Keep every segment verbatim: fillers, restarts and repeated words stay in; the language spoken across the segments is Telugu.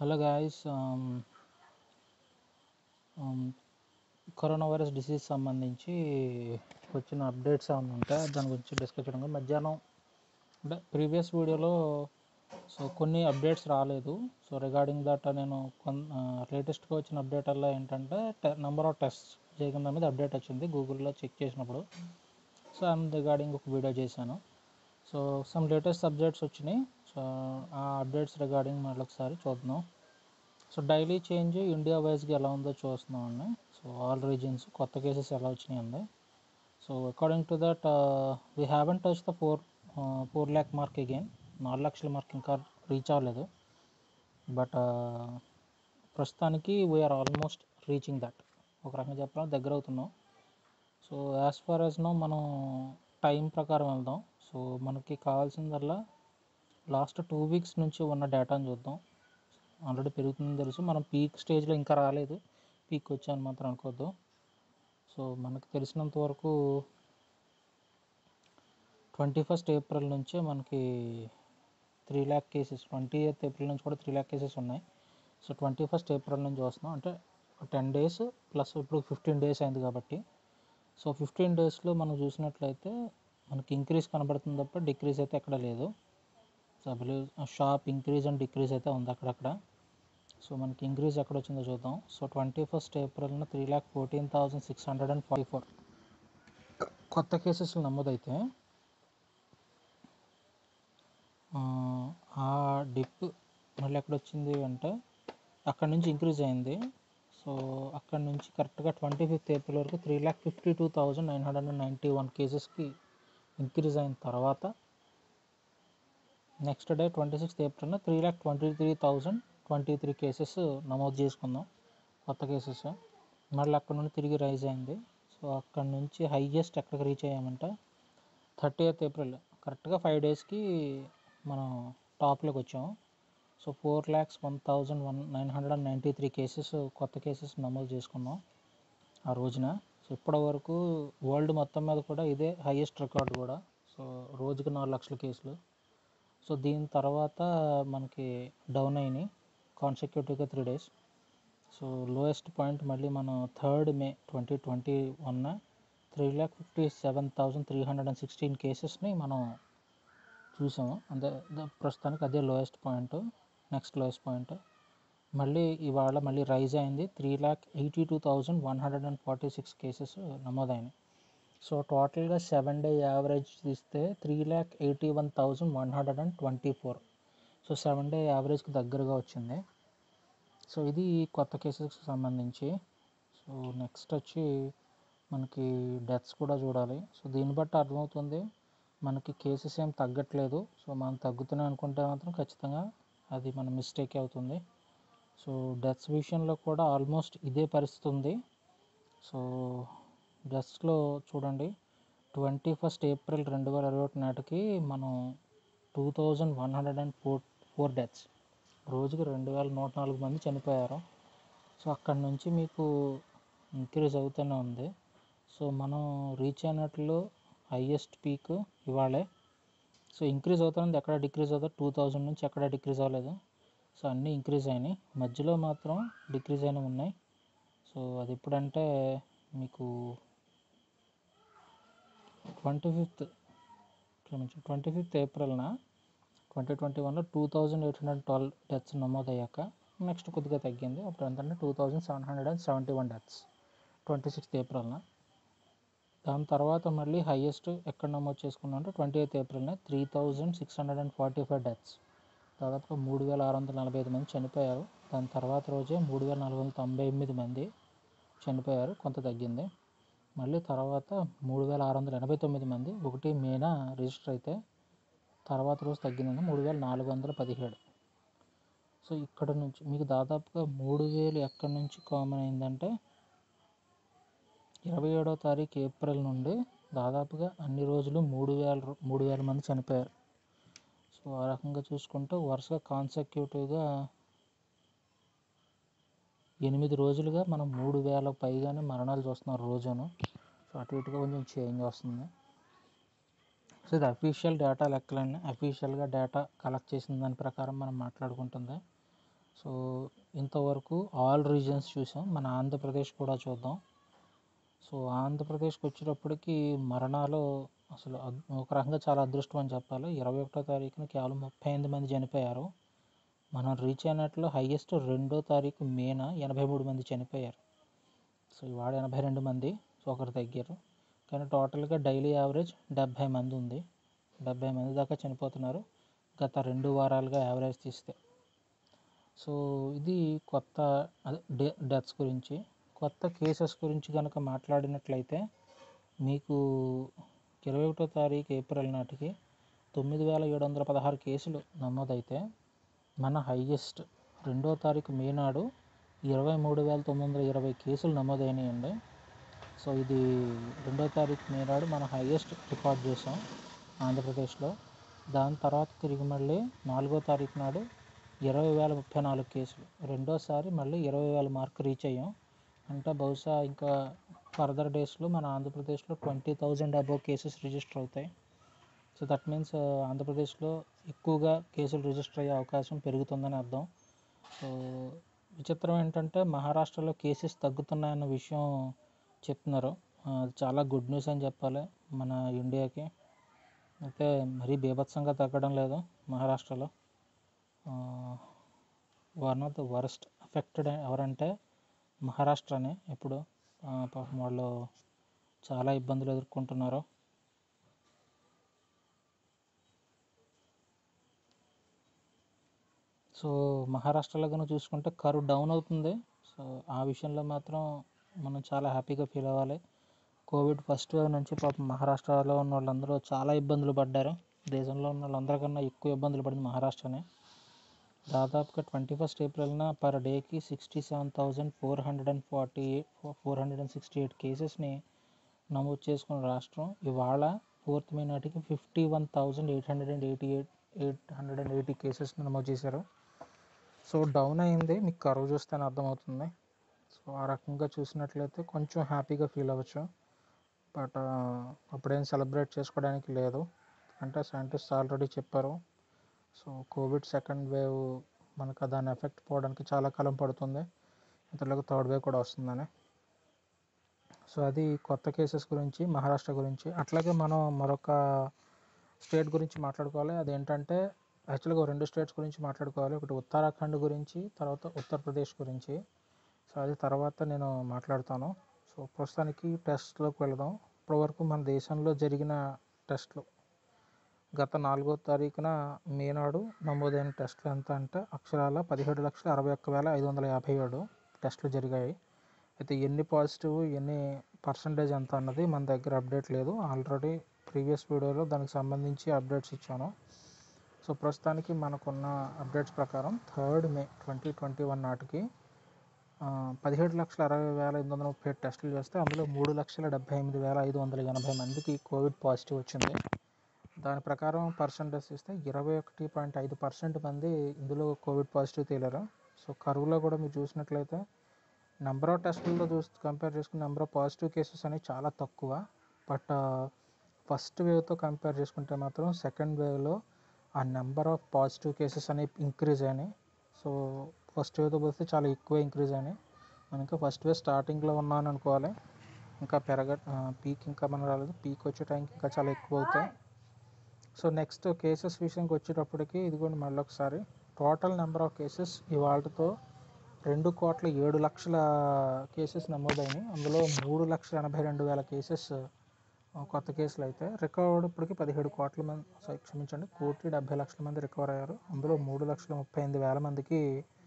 Hello guys, corona virus disease సంబంధించి వచ్చిన అప్డేట్స్ ఏమైనా ఉంటే దాని గురించి డిస్కస్ చేయడం. మధ్యాహ్నం అంటే ప్రీవియస్ వీడియోలో సో కొన్ని అప్డేట్స్ రాలేదు. సో రిగార్డింగ్ దట్ నేను కొన్ లేటెస్ట్గా వచ్చిన అప్డేట్ వల్ల ఏంటంటే నెంబర్ ఆఫ్ టెస్ట్ చేయకుండా మీద అప్డేట్ వచ్చింది గూగుల్లో చెక్ చేసినప్పుడు. సో ఐఎమ్ రిగార్డింగ్ ఒక వీడియో చేశాను. సో సమ్ లేటెస్ట్ అప్డేట్స్ వచ్చినాయి. సో ఆ అప్డేట్స్ రిగార్డింగ్ మళ్ళీ ఒకసారి చూద్దాం. సో డైలీ చేంజ్ ఇండియా వైజ్గా ఎలా ఉందో చూస్తున్నాం అండి. సో ఆల్ రీజియన్స్ కొత్త కేసెస్ ఎలా వచ్చినాయి అండి. So according to that we haven't touch the four four lakh mark again. నాలుగు లక్షల మార్క్ ఇంకా రీచ్ అవ్వలేదు. బట్ ప్రస్తుతానికి వీఆర్ ఆల్మోస్ట్ రీచింగ్ దట్. ఒక రకంగా చెప్పాలి దగ్గర అవుతున్నాం. So as far as know మనం టైం ప్రకారం వెళ్దాం. సో మనకి కావాల్సిందల్లా లాస్ట్ టూ వీక్స్ నుంచి ఉన్న డేటాను చూద్దాం. ఆల్రెడీ పెరుగుతుందని తెలుసు. మనం పీక్ స్టేజ్లో ఇంకా రాలేదు. పీక్ వచ్చాను మాత్రం అనుకోవద్దు. సో మనకు తెలిసినంత వరకు ట్వంటీ ఫస్ట్ ఏప్రిల్ నుంచే మనకి three lakh cases twenty eighth April నుంచి కూడా త్రీ ల్యాక్ కేసెస్ ఉన్నాయి. సో ట్వంటీ ఫస్ట్ ఏప్రిల్ నుంచి చూస్తున్నాం. అంటే టెన్ డేస్ ప్లస్ ఇప్పుడు ఫిఫ్టీన్ డేస్ అయింది కాబట్టి సో ఫిఫ్టీన్ డేస్లో మనం చూసినట్లయితే మనకి ఇంక్రీజ్ కనబడుతుంది తప్ప డిక్రీజ్ అయితే ఎక్కడ లేదు. So sharp increase and decrease అయితే ఉంది అక్కడక్కడ. సో మనకి ఇంక్రీజ్ ఎక్కడ వచ్చిందో చూద్దాం. సో ట్వంటీ ఫస్ట్ ఏప్రిల్న three lakh fourteen thousand six hundred and forty four కొత్త కేసెస్ నమోదైతే ఆ డిప్ మళ్ళీ ఎక్కడ వచ్చింది అంటే అక్కడ నుంచి ఇంక్రీజ్ అయింది. సో అక్కడ నుంచి కరెక్ట్గా ట్వంటీ ఫిఫ్త్ ఏప్రిల్ వరకు three lakh fifty two thousand nine hundred and ninety one కేసెస్కి ఇంక్రీజ్ అయిన తర్వాత నెక్స్ట్ డే ట్వంటీ సిక్స్త్ ఏప్రిల్న three lakh twenty three thousand twenty three cases నమోదు చేసుకుందాం కొత్త కేసెస్. మళ్ళీ అక్కడ నుండి తిరిగి రైజ్ అయింది. సో అక్కడ నుంచి హైయెస్ట్ ఎక్కడికి రీచ్ అయ్యామంటే థర్టీ ఎయిత్ ఏప్రిల్ కరెక్ట్గా ఫైవ్ డేస్కి మనం టాప్లోకి వచ్చాము. So four lakhs one thousand one nine hundred and ninety three cases కొత్త కేసెస్ నమోదు చేసుకున్నాం ఆ రోజున. సో ఇప్పటి వరకు వరల్డ్ మొత్తం మీద కూడా ఇదే హైయెస్ట్ రికార్డు కూడా. సో రోజుకి నాలుగు లక్షల కేసులు. సో దీని తర్వాత మనకి డౌన్ అయినాయి కాన్సెక్యూటివ్గా three days. So lowest point మళ్ళీ మనం third May twenty twenty one three lakh fifty seven thousand three hundred and sixteen కేసెస్ని మనం చూసాము. అంటే ప్రస్తుతానికి అదే lowest point, next lowest point. మళ్ళీ ఇవాళ మళ్ళీ రైజ్ అయింది. Three lakh eighty two thousand one hundred and forty six cases నమోదైనాయి. సో టోటల్గా సెవెన్ డే యావరేజ్ తీస్తే three lakh eighty one thousand one hundred and twenty four so seven day యావరేజ్కి దగ్గరగా వచ్చింది. సో ఇది కొత్త కేసెస్కి సంబంధించి. సో నెక్స్ట్ వచ్చి మనకి డెత్స్ కూడా చూడాలి. సో దీన్ని బట్టి అర్థమవుతుంది మనకి కేసెస్ ఏం తగ్గట్లేదు. సో మనం తగ్గుతున్నాయి అనుకుంటే మాత్రం ఖచ్చితంగా అది మన మిస్టేక్ అవుతుంది. సో డెత్స్ విషయంలో కూడా ఆల్మోస్ట్ ఇదే పరిస్థితి ఉంది. సో డెత్స్లో చూడండి ట్వంటీ ఫస్ట్ ఏప్రిల్ రెండు వేల ఇరవై ఒకటి నాటికి మనం two thousand one hundred and four four deaths రోజుకి రెండు వేల నూట నాలుగు మంది చనిపోయారు. సో అక్కడి నుంచి మీకు ఇంక్రీజ్ అవుతూనే ఉంది. సో మనం రీచ్ అయినట్లు హైయెస్ట్ పీక్ ఇవాళే. సో ఇంక్రీజ్ అవుతుంది, ఎక్కడ డిక్రీజ్ అవుతుంది. టూ థౌజండ్ నుంచి ఎక్కడ డిక్రీజ్ అవ్వలేదు. సో అన్నీ ఇంక్రీజ్ అయినాయి. మధ్యలో మాత్రం డిక్రీజ్ అయినవి ఉన్నాయి. సో అది ఎప్పుడంటే మీకు ట్వంటీ ఫిఫ్త్ క్షమించి ట్వంటీ ఫిఫ్త్ ఏప్రిల్న ట్వంటీ ట్వంటీ వన్లో two thousand eight hundred twelve deaths నమోదయ్యాక నెక్స్ట్ కొద్దిగా తగ్గింది. అప్పుడు ఎంతంటే two thousand seven hundred and seventy one deaths twenty sixth ఏప్రిల్న. దాని తర్వాత మళ్ళీ హైయెస్ట్ ఎక్కడ నమోదు చేసుకున్నాం అంటే ట్వంటీ ఎయిత్ ఏప్రిల్న three thousand six hundred and forty five deaths దాదాపుగా మూడు వేల ఆరు వందల నలభై ఐదు మంది చనిపోయారు. దాని తర్వాత రోజే మూడు వేల నాలుగు వందల తొంభై ఎనిమిది మంది చనిపోయారు, కొంత తగ్గింది. మళ్ళీ తర్వాత మూడు వేల ఆరు వందల ఎనభై తొమ్మిది మంది ఒకటి మేన రిజిస్టర్ అయితే తర్వాత రోజు తగ్గిందని మూడు వేల నాలుగు వందల పదిహేడు. సో ఇక్కడ నుంచి మీకు దాదాపుగా మూడు వేలు ఎక్కడి నుంచి కామన్ అయిందంటే ఇరవై ఏడో తారీఖు ఏప్రిల్ నుండి దాదాపుగా అన్ని రోజులు మూడు వేల మూడు వేల మంది చనిపోయారు. సో ఆ రకంగా చూసుకుంటే వరుసగా కాన్సెక్యూటివ్గా ఎనిమిది రోజులుగా మనం మూడు వేల పైగానే మరణాలు చూస్తున్నాం రోజును. సో అటు ఇటుగా కొంచెం చేంజ్ వస్తుంది. సో ఇది అఫీషియల్ డేటా లెక్కలన్నీ అఫీషియల్గా డేటా కలెక్ట్ చేసిన దాని ప్రకారం మనం మాట్లాడుకుంటుంది. సో ఇంతవరకు ఆల్ రీజన్స్ చూసాం, మన ఆంధ్రప్రదేశ్ కూడా చూద్దాం. సో ఆంధ్రప్రదేశ్కి వచ్చేటప్పటికి మరణాలు అసలు ఒక రకంగా చాలా అదృష్టం అని చెప్పాలి. ఇరవై ఒకటో తారీఖున కేవలం ముప్పై ఎనిమిది మంది చనిపోయారు. మనం రీచ్ అయినట్లు హైయెస్ట్ రెండో తారీఖు మేన ఎనభై మూడు మంది చనిపోయారు. సో ఇవాళ ఎనభై రెండు మంది ఒకరు తగ్గారు. కానీ టోటల్గా డైలీ యావరేజ్ డెబ్భై మంది ఉంది. డెబ్భై మంది దాకా చనిపోతున్నారు గత రెండు వారాలుగా యావరేజ్ తీస్తే. సో ఇది కొత్త డే డెత్స్ గురించి. కొత్త కేసెస్ గురించి కనుక మాట్లాడినట్లయితే మీకు ఇరవై ఒకటో తారీఖు ఏప్రిల్ నాటికి తొమ్మిది వేల ఏడు వందల పదహారు కేసులు నమోదైతే మన హైయెస్ట్ రెండో తారీఖు మే నాడు ఇరవై మూడు వేల తొమ్మిది వందల ఇరవై కేసులు నమోదైనాయండి. సో ఇది రెండో తారీఖు మే నాడు మన హైయెస్ట్ రికార్డ్ చేసాం ఆంధ్రప్రదేశ్లో. దాని తర్వాత తిరిగి మళ్ళీ నాలుగో తారీఖు నాడు ఇరవై వేల ముప్పై నాలుగు కేసులు, రెండోసారి మళ్ళీ ఇరవై వేల మార్క్ రీచ్ అయ్యాం. అంటే బహుశా ఇంకా ఫర్దర్ డేస్లో మన ఆంధ్రప్రదేశ్లో twenty thousand above cases register అవుతాయి. సో దట్ మీన్స్ ఆంధ్రప్రదేశ్లో ఎక్కువగా కేసులు రిజిస్టర్ అయ్యే అవకాశం పెరుగుతుందని అర్థం. సో విచిత్రం ఏంటంటే మహారాష్ట్రలో కేసెస్ తగ్గుతున్నాయన్న విషయం చెప్తున్నారు. చాలా గుడ్ న్యూస్ అని చెప్పాలి మన ఇండియాకి. అయితే మరీ బీభత్సంగా తగ్గడం లేదు మహారాష్ట్రలో. One of the worst affected ఎవరంటే మహారాష్ట్రనే. ఇప్పుడు పాపం వాళ్ళు చాలా ఇబ్బందులు ఎదుర్కొంటున్నారు. సో మహారాష్ట్రలో కనుక చూసుకుంటే కర్వ్ డౌన్ అవుతుంది. సో ఆ విషయంలో మాత్రం మనం చాలా హ్యాపీగా ఫీల్ అవ్వాలి. కోవిడ్ ఫస్ట్ వేవ్ నుంచి పాపం మహారాష్ట్రలో ఉన్న వాళ్ళందరూ చాలా ఇబ్బందులు పడ్డారు. దేశంలో ఉన్న వాళ్ళందరికన్నా ఎక్కువ ఇబ్బందులు పడింది మహారాష్ట్రనే. దాదాపుగా ట్వంటీ ఫస్ట్ ఏప్రిల్న పర్ డేకి sixty seven thousand four hundred and forty eight four hundred and sixty eight కేసెస్ని నమోదు చేసుకున్న రాష్ట్రం ఇవాళ ఫోర్త్ మే నాటికి fifty one thousand eight hundred and eighty eight eight hundred and eighty కేసెస్ని నమోదు చేశారు. సో డౌన్ అయింది, మీకు కరువు చూస్తేనే అర్థమవుతుంది. సో ఆ రకంగా చూసినట్లయితే కొంచెం హ్యాపీగా ఫీల్ అవ్వచ్చు. బట్ అప్పుడేం సెలబ్రేట్ చేసుకోవడానికి లేదు. అంటే సైంటిస్ట్ ఆల్రెడీ చెప్పారు. సో కోవిడ్ సెకండ్ వేవ్ మనకు దాని ఎఫెక్ట్ పోవడానికి చాలా కాలం పడుతుంది, ఇంతలోకి థర్డ్ వేవ్ కూడా వస్తుందని. సో అది కొత్త కేసెస్ గురించి మహారాష్ట్ర గురించి. అట్లాగే మనం మరొక స్టేట్ గురించి మాట్లాడుకోవాలి. అదేంటంటే యాక్చువల్గా రెండు స్టేట్స్ గురించి మాట్లాడుకోవాలి. ఒకటి ఉత్తరాఖండ్ గురించి, తర్వాత ఉత్తరప్రదేశ్ గురించి. సో అది తర్వాత నేను మాట్లాడతాను. సో ప్రస్తుతానికి టెస్ట్లోకి వెళదాం. ఇప్పటివరకు మన దేశంలో జరిగిన టెస్ట్లు గత నాలుగో తారీఖున మే నాడు నమోదైన టెస్టులు ఎంత అంటే అక్షరాల పదిహేడు లక్షల అరవై ఒక్క వేల ఐదు వందల యాభై ఏడు టెస్టులు జరిగాయి. అయితే ఎన్ని పాజిటివ్ ఎన్ని పర్సంటేజ్ ఎంత అన్నది మన దగ్గర అప్డేట్ లేదు. ఆల్రెడీ ప్రీవియస్ వీడియోలో దానికి సంబంధించి అప్డేట్స్ ఇచ్చాను. సో ప్రస్తుతానికి మనకున్న అప్డేట్స్ ప్రకారం third May twenty twenty one నాటికి పదిహేడు లక్షల అరవై వేల ఎనిమిది వందల ముప్పై ఏడు టెస్టులు చేస్తే అందులో మూడు లక్షల డెబ్బై ఎనిమిది వేల ఐదు వందల ఎనభై మందికి కోవిడ్ పాజిటివ్ వచ్చింది. దాని ప్రకారం పర్సంటేజ్ ఇస్తే ఇరవై ఒకటి పాయింట్ ఐదు పర్సెంట్ మంది ఇందులో కోవిడ్ పాజిటివ్ తేలారు. సో కరువులో కూడా మీరు చూసినట్లయితే నెంబర్ ఆఫ్ టెస్టులతో చూసి కంపేర్ చేసుకుని నెంబర్ ఆఫ్ పాజిటివ్ కేసెస్ అనేవి చాలా తక్కువ. బట్ ఫస్ట్ వేవ్తో కంపేర్ చేసుకుంటే మాత్రం సెకండ్ వేవ్లో ఆ నెంబర్ ఆఫ్ పాజిటివ్ కేసెస్ అనేవి ఇంక్రీజ్ అయినాయి. సో ఫస్ట్ వేవ్తో పోస్తే చాలా ఎక్కువ ఇంక్రీజ్ అయినాయి. మనం ఇంకా ఫస్ట్ వేవ్ స్టార్టింగ్లో ఉన్నాను అనుకోవాలి. ఇంకా పెరగ పీక్ ఇంకా మనం రాలేదు. పీక్ వచ్చే టైంకి ఇంకా చాలా ఎక్కువ అవుతాయి. సో నెక్స్ట్ కేసెస్ విషయానికి వచ్చేటప్పటికి ఇదిగోండి మళ్ళీ ఒకసారి టోటల్ నెంబర్ ఆఫ్ కేసెస్ ఇవాళతో రెండు కోట్ల ఏడు లక్షల కేసెస్ నమోదైనాయి. అందులో మూడు లక్షల ఎనభై రెండు వేల కేసెస్ కొత్త కేసులు అయితే రికవర్డ్ ఇప్పటికి పదిహేడు కోట్ల మంది క్షమించండి కోటి డెబ్బై లక్షల మంది రికవర్ అయ్యారు. అందులో మూడు లక్షల ముప్పై ఎనిమిది వేల మందికి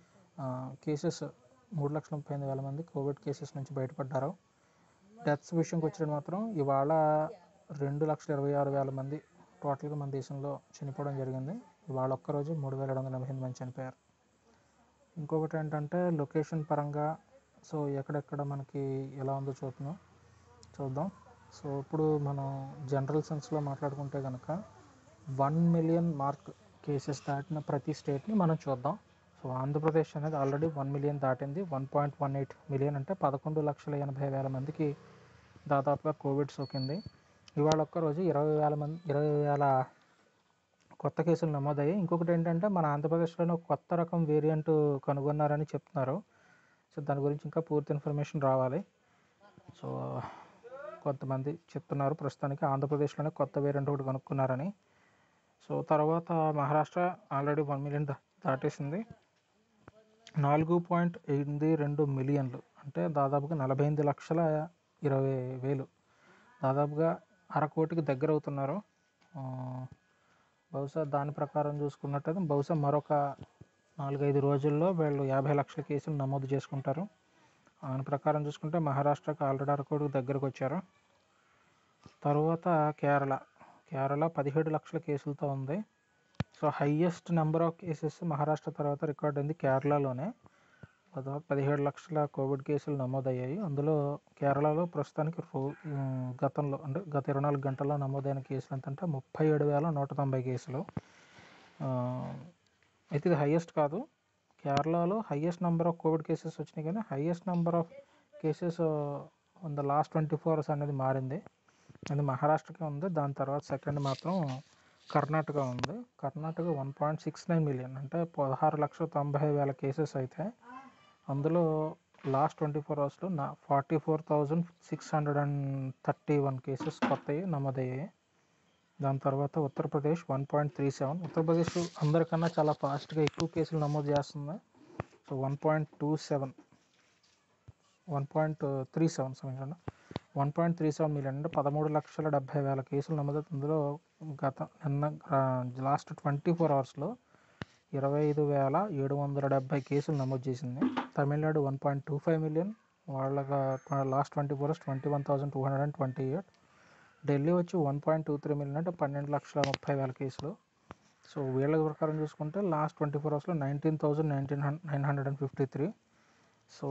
కేసెస్ మూడు లక్షల ముప్పై ఎనిమిది వేల మంది కోవిడ్ కేసెస్ నుంచి బయటపడ్డారు. డెత్స్ విషయంకి వచ్చినప్పుడు మాత్రం ఇవాళ రెండు లక్షల ఇరవై ఆరు వేల మంది టోటల్గా మన దేశంలో చనిపోవడం జరిగింది. ఇవాళ ఒక్కరోజు మూడు వేల ఏడు వందల ఎనభై ఎనిమిది మంది చనిపోయారు. ఇంకొకటి ఏంటంటే లొకేషన్ పరంగా సో ఎక్కడెక్కడ మనకి ఎలా ఉందో చూద్దాం చూద్దాం సో ఇప్పుడు మనం జనరల్ సెన్స్లో మాట్లాడుకుంటే కనుక వన్ మిలియన్ మార్క్ కేసెస్ దాటిన ప్రతి స్టేట్ని మనం చూద్దాం. సో ఆంధ్రప్రదేశ్ అనేది ఆల్రెడీ వన్ మిలియన్ దాటింది. One point one eight million అంటే పదకొండు లక్షల ఎనభై వేల మందికి దాదాపుగా కోవిడ్ సోకింది. ఇవాళ ఒక్కరోజు ఇరవై వేల మంది ఇరవై వేల కొత్త కేసులు నమోదయ్యాయి. ఇంకొకటి ఏంటంటే మన ఆంధ్రప్రదేశ్లోనే ఒక కొత్త రకం వేరియంట్ కనుగొన్నారని చెప్తున్నారు. సో దాని గురించి ఇంకా పూర్తి ఇన్ఫర్మేషన్ రావాలి. సో కొంతమంది చెప్తున్నారు ప్రస్తుతానికి ఆంధ్రప్రదేశ్లోనే కొత్త వేరియంట్ ఒకటి కనుక్కున్నారని. సో తర్వాత మహారాష్ట్ర ఆల్రెడీ వన్ మిలియన్ దా దాటేసింది. నాలుగు పాయింట్ ఎనిమిది రెండు మిలియన్లు అంటే దాదాపుగా నలభై ఎనిమిది లక్షల ఇరవై వేలు దాదాపుగా అరకోటికి దగ్గర అవుతున్నారు. బహుశా దాని ప్రకారం చూసుకున్నట్టయితే బహుశా మరొక నాలుగైదు రోజుల్లో వీళ్ళు యాభై లక్షల కేసులు నమోదు చేసుకుంటారు. దాని ప్రకారం చూసుకుంటే మహారాష్ట్రకు ఆల్రెడీ అరకోటికి దగ్గరకు వచ్చారు. తర్వాత కేరళ కేరళ పదిహేడు లక్షల కేసులతో ఉంది. So highest number of cases Maharashtra తర్వాత రికార్డ్ అయింది కేరళలోనే. దాదాపు పదిహేడు లక్షల కోవిడ్ కేసులు నమోదయ్యాయి. అందులో కేరళలో ప్రస్తుతానికి రో గతంలో అంటే గత ఇరవై నాలుగు గంటల్లో నమోదైన కేసులు ఎంతంటే ముప్పై ఏడు వేల నూట తొంభై కేసులు. అయితే ఇది హైయెస్ట్ కాదు. కేరళలో highest number of covid cases వచ్చినాయి కానీ highest number of cases in the last twenty four hours అనేది మారింది. అది మహారాష్ట్రకే ఉంది. దాని తర్వాత సెకండ్ మాత్రం కర్ణాటక ఉంది. Karnataka one point six nine million అంటే పదహారు లక్షల తొంభై వేల కేసెస్ అయితే అందులో లాస్ట్ ట్వంటీ ఫోర్ అవర్స్లో నా forty four thousand six hundred and thirty one cases కొత్తవి నమోదయ్యాయి. దాని తర్వాత Uttar Pradesh one point three seven Uttar Pradesh అందరికన్నా చాలా ఫాస్ట్గా ఎక్కువ కేసులు నమోదు చేస్తుంది. So one point two seven one point three seven సమయంలో one point three seven million అంటే పదమూడు లక్షల డెబ్బై వేల కేసులు నమోదు. అందులో గత నిన్న లాస్ట్ ట్వంటీ ఫోర్ అవర్స్లో ఇరవై ఐదు వేల ఏడు వందల డెబ్బై కేసులు నమోదు చేసింది. Tamil Nadu one point two five million వాళ్ళగా last twenty four hours twenty one thousand two hundred and twenty eight Delhi వచ్చి one point two three million అంటే పన్నెండు లక్షల ముప్పై వేల కేసులు. సో వీళ్ళ ప్రకారం చూసుకుంటే లాస్ట్ ట్వంటీ ఫోర్ అవర్స్లో nineteen thousand nineteen nine hundred and fifty three so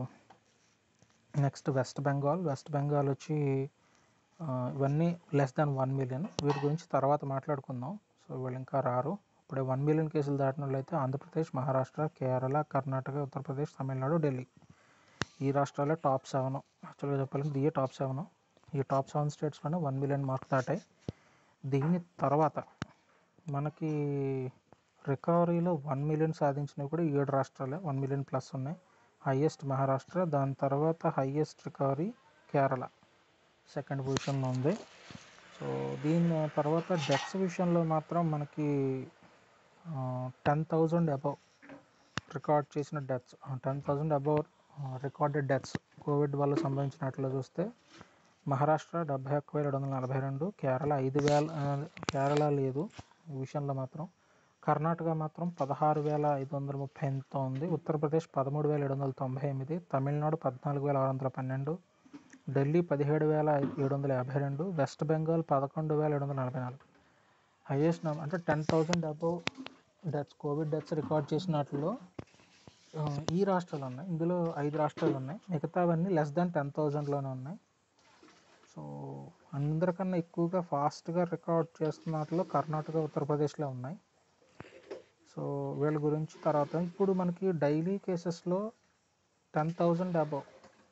next West Bengal West Bengal వచ్చి ఇవన్నీ లెస్ దాన్ వన్ మిలియన్ వీటి గురించి తర్వాత మాట్లాడుకుందాం. సో వీళ్ళు ఇంకా రారు. ఇప్పుడే వన్ మిలియన్ కేసులు దాటిన వాళ్ళైతే ఆంధ్రప్రదేశ్, మహారాష్ట్ర, కేరళ, కర్ణాటక, ఉత్తరప్రదేశ్, తమిళనాడు, ఢిల్లీ ఈ రాష్ట్రాలే టాప్ సెవెన్. యాక్చువల్గా చెప్పాలంటే దియే టాప్ సెవెన్. ఈ టాప్ సెవెన్ స్టేట్స్లోనే వన్ మిలియన్ మార్క్ దాటాయి. దీని తర్వాత మనకి రికవరీలో వన్ మిలియన్ సాధించినవి కూడా ఏడు రాష్ట్రాలే వన్ మిలియన్ ప్లస్ ఉన్నాయి. హైయెస్ట్ మహారాష్ట్ర, దాని తర్వాత హైయెస్ట్ రికవరీ కేరళ సెకండ్ పొజిషన్లో ఉంది. సో దీని తర్వాత డెత్స్ విషయంలో మాత్రం మనకి టెన్ థౌజండ్ అబవ్ రికార్డ్ చేసిన deaths ten thousand above recorded deaths covid వల్ల సంభవించినట్లు చూస్తే మహారాష్ట్ర డెబ్బై ఒక్క వేల ఏడు వందల నలభై రెండు కేరళ ఐదు వేల కేరళ లేదు ఈ విషయంలో మాత్రం. కర్ణాటక మాత్రం పదహారు వేల ఐదు వందల ముప్పై ఎనిమిదితో ఉంది. ఉత్తరప్రదేశ్ పదమూడు వేల ఏడు వందల తొంభై ఎనిమిది తమిళనాడు పద్నాలుగు వేల ఆరు వందల పన్నెండు ఢిల్లీ పదిహేడు వేల ఏడు వందల యాభై రెండు వెస్ట్ బెంగాల్ పదకొండు వేల ఏడు వందల నలభై నాలుగు హైయెస్ట్ నెంబర్ అంటే ten thousand above deaths covid deaths record చేసినట్లో ఈ రాష్ట్రాలు ఉన్నాయి. ఇందులో ఐదు రాష్ట్రాలు ఉన్నాయి. మిగతావన్నీ లెస్ దాన్ టెన్ థౌజండ్లోనే ఉన్నాయి. సో అందరికన్నా ఎక్కువగా ఫాస్ట్గా రికార్డ్ చేస్తున్నట్లో కర్ణాటక, ఉత్తరప్రదేశ్లో ఉన్నాయి. సో వీళ్ళ గురించి తర్వాత ఇప్పుడు మనకి డైలీ కేసెస్లో ten thousand above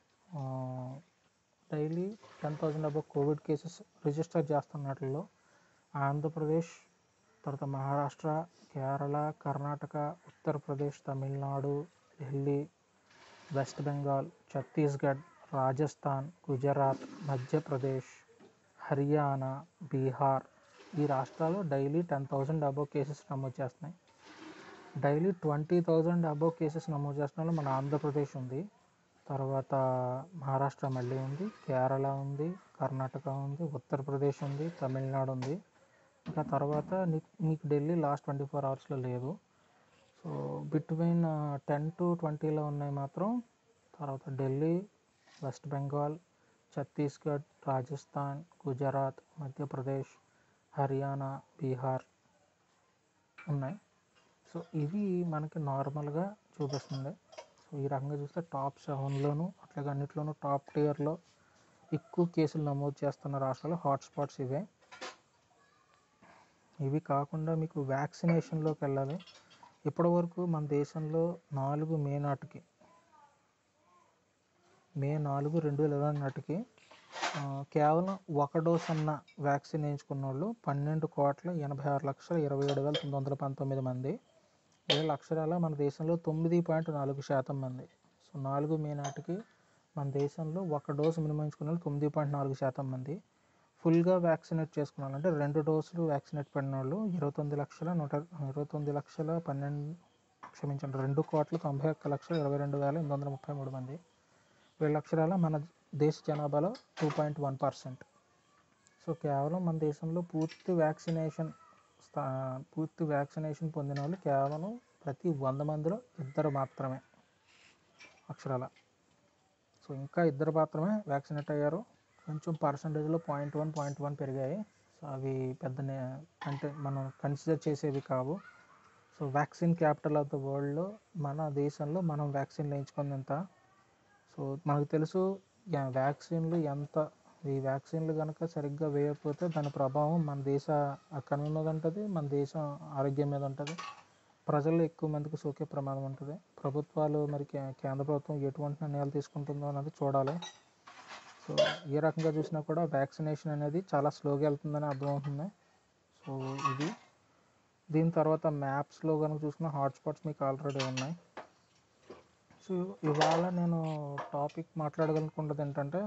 daily ten thousand above Covid cases register చేస్తున్నట్లో ఆంధ్రప్రదేశ్, తర్వాత మహారాష్ట్ర, కేరళ, కర్ణాటక, ఉత్తరప్రదేశ్, తమిళనాడు, ఢిల్లీ, వెస్ట్ బెంగాల్, ఛత్తీస్గఢ్, రాజస్థాన్, గుజరాత్, మధ్యప్రదేశ్, హర్యానా, బీహార్ ఈ రాష్ట్రాలు daily ten thousand above cases నమోదు చేస్తున్నాయి. Daily twenty thousand above cases నమోదు చేస్తున్న మన ఆంధ్రప్రదేశ్ ఉంది. తర్వాత మహారాష్ట్ర మళ్ళీ ఉంది, కేరళ ఉంది, కర్ణాటక ఉంది, ఉత్తరప్రదేశ్ ఉంది, తమిళనాడు ఉంది. ఇంకా తర్వాత మీకు ఢిల్లీ లాస్ట్ ట్వంటీ ఫోర్ అవర్స్లో లేదు. సో బిట్వీన్ టెన్ టు ట్వంటీలో ఉన్నాయి మాత్రం తర్వాత ఢిల్లీ, వెస్ట్ బెంగాల్, ఛత్తీస్గఢ్, రాజస్థాన్, గుజరాత్, మధ్యప్రదేశ్, హర్యానా, బీహార్ ఉన్నాయి. సో ఇవి మనకి నార్మల్గా చూపిస్తుంది. సో ఈ రకంగా చూస్తే టాప్ సెవెన్లోను అట్లాగే అన్నిట్లోనూ టాప్ టియర్లో ఎక్కువ కేసులు నమోదు చేస్తున్న రాష్ట్రాలు హాట్స్పాట్స్ ఇవే. ఇవి కాకుండా మీకు వ్యాక్సినేషన్లోకి వెళ్ళాలి. ఇప్పటి వరకు మన దేశంలో నాలుగు మే నాటికి మే నాలుగు రెండు వేల ఇరవై నాటికి ఆ, కేవలం ఒక డోస్ అన్న వ్యాక్సిన్ వేయించుకున్న వాళ్ళు పన్నెండు కోట్ల ఎనభై ఆరు లక్షల ఇరవై ఏడు వేల తొమ్మిది వందల పంతొమ్మిది మంది. వీళ్ళ అక్షరాల మన దేశంలో తొమ్మిది పాయింట్ నాలుగు శాతం మంది. సో నాలుగు మే నాటికి మన దేశంలో ఒక డోసు వినియోగించుకున్న వాళ్ళు తొమ్మిది పాయింట్ నాలుగు శాతం మంది. ఫుల్గా వ్యాక్సినేట్ చేసుకున్న వాళ్ళు అంటే రెండు డోసులు వ్యాక్సినేట్ పడిన వాళ్ళు ఇరవై తొమ్మిది లక్షల నూట ఇరవై తొమ్మిది లక్షల పన్నెండు క్షమించండి రెండు కోట్ల తొంభై ఒక్క లక్షల ఇరవై రెండు వేల ఎనిమిది వందల ముప్పై మూడు మంది. వీళ్ళ అక్షరాల మన దేశ జనాభాలో two point one percent. So కేవలం మన దేశంలో పూర్తి వ్యాక్సినేషన్ స్థా పూర్తి వ్యాక్సినేషన్ పొందిన వాళ్ళు కేవలం ప్రతి వంద మందిలో ఇద్దరు మాత్రమే అక్షరాల. సో ఇంకా ఇద్దరు మాత్రమే వ్యాక్సినేట్ అయ్యారు. కొంచెం పర్సంటేజ్లో పాయింట్ వన్ పాయింట్ వన్ పెరిగాయి. సో అవి పెద్ద అంటే మనం కన్సిడర్ చేసేవి కావు. So vaccine capital of the వరల్డ్లో మన దేశంలో మనం వ్యాక్సిన్ వేయించుకుంది ఎంత. సో మనకు తెలుసు వ్యాక్సిన్లు ఎంత ఈ వ్యాక్సిన్లు కనుక సరిగ్గా వేయకపోతే దాని ప్రభావం మన దేశ ఎకానమీ మీద ఉంటుంది, మన దేశం ఆరోగ్యం మీద ఉంటుంది, ప్రజల్లో ఎక్కువ మందికి సోకే ప్రమాదం ఉంటుంది. ప్రభుత్వాలు మరి కేంద్ర ప్రభుత్వం ఎటువంటి నిర్ణయాలు తీసుకుంటుందో అన్నది చూడాలి. సో ఏ రకంగా చూసినా కూడా వ్యాక్సినేషన్ అనేది చాలా స్లోగా వెళ్తుందని అర్థమవుతుంది. సో ఇది దీని తర్వాత మ్యాప్స్లో కనుక చూసిన హాట్స్పాట్స్ మీకు ఆల్రెడీ ఉన్నాయి. సో ఇవాళ నేను టాపిక్ మాట్లాడగలుగుతున్నది ఏంటంటే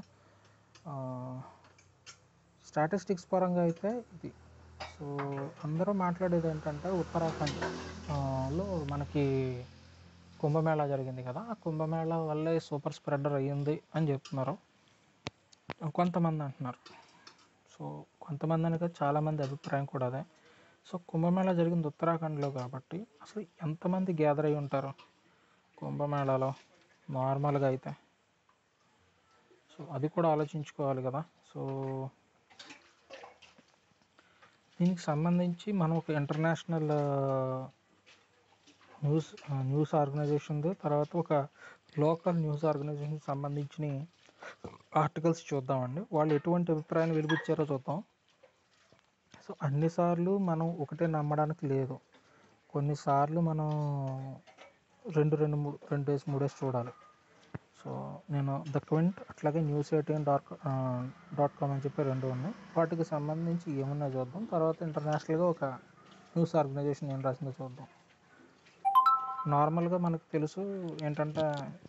స్టాటిస్టిక్స్ పరంగా అయితే ఇది. సో అందరూ మాట్లాడేది ఏంటంటే ఉత్తరాఖండ్లో మనకి కుంభమేళా జరిగింది కదా, ఆ కుంభమేళా వల్లే సూపర్ స్ప్రెడర్ అయ్యింది అని చెప్తున్నారు కొంతమంది అంటున్నారు. సో కొంతమంది అనగా చాలామంది అభిప్రాయం కూడా అదే. సో కుంభమేళా జరిగింది ఉత్తరాఖండ్లో కాబట్టి అసలు ఎంతమంది గ్యాదర్ అయి ఉంటారు కుంభమేళాలో నార్మల్గా అయితే? సో అది కూడా ఆలోచించుకోవాలి కదా. సో దీనికి సంబంధించి మనం ఒక ఇంటర్నేషనల్ న్యూస్ న్యూస్ ఆర్గనైజేషన్ తర్వాత ఒక లోకల్ న్యూస్ ఆర్గనైజేషన్కి సంబంధించిన ఆర్టికల్స్ చూద్దామండి. వాళ్ళు ఎటువంటి అభిప్రాయాన్ని వెలిబుచ్చారో చూద్దాం. సో అన్నిసార్లు మనం ఒకటే నమ్మడానికి లేదు. కొన్నిసార్లు మనం రెండు రెండు మూడు రెండు డేస్ మూడు డేస్ చూడాలి. సో నేను ద క్వింట్ అట్లాగే news eighteen dot dot com అని చెప్పి రెండు ఉన్నాయి. వాటికి సంబంధించి ఏమున్నాయో చూద్దాం. తర్వాత ఇంటర్నేషనల్గా ఒక న్యూస్ ఆర్గనైజేషన్ ఏం రాసిందో చూద్దాం. నార్మల్గా మనకు తెలుసు ఏంటంటే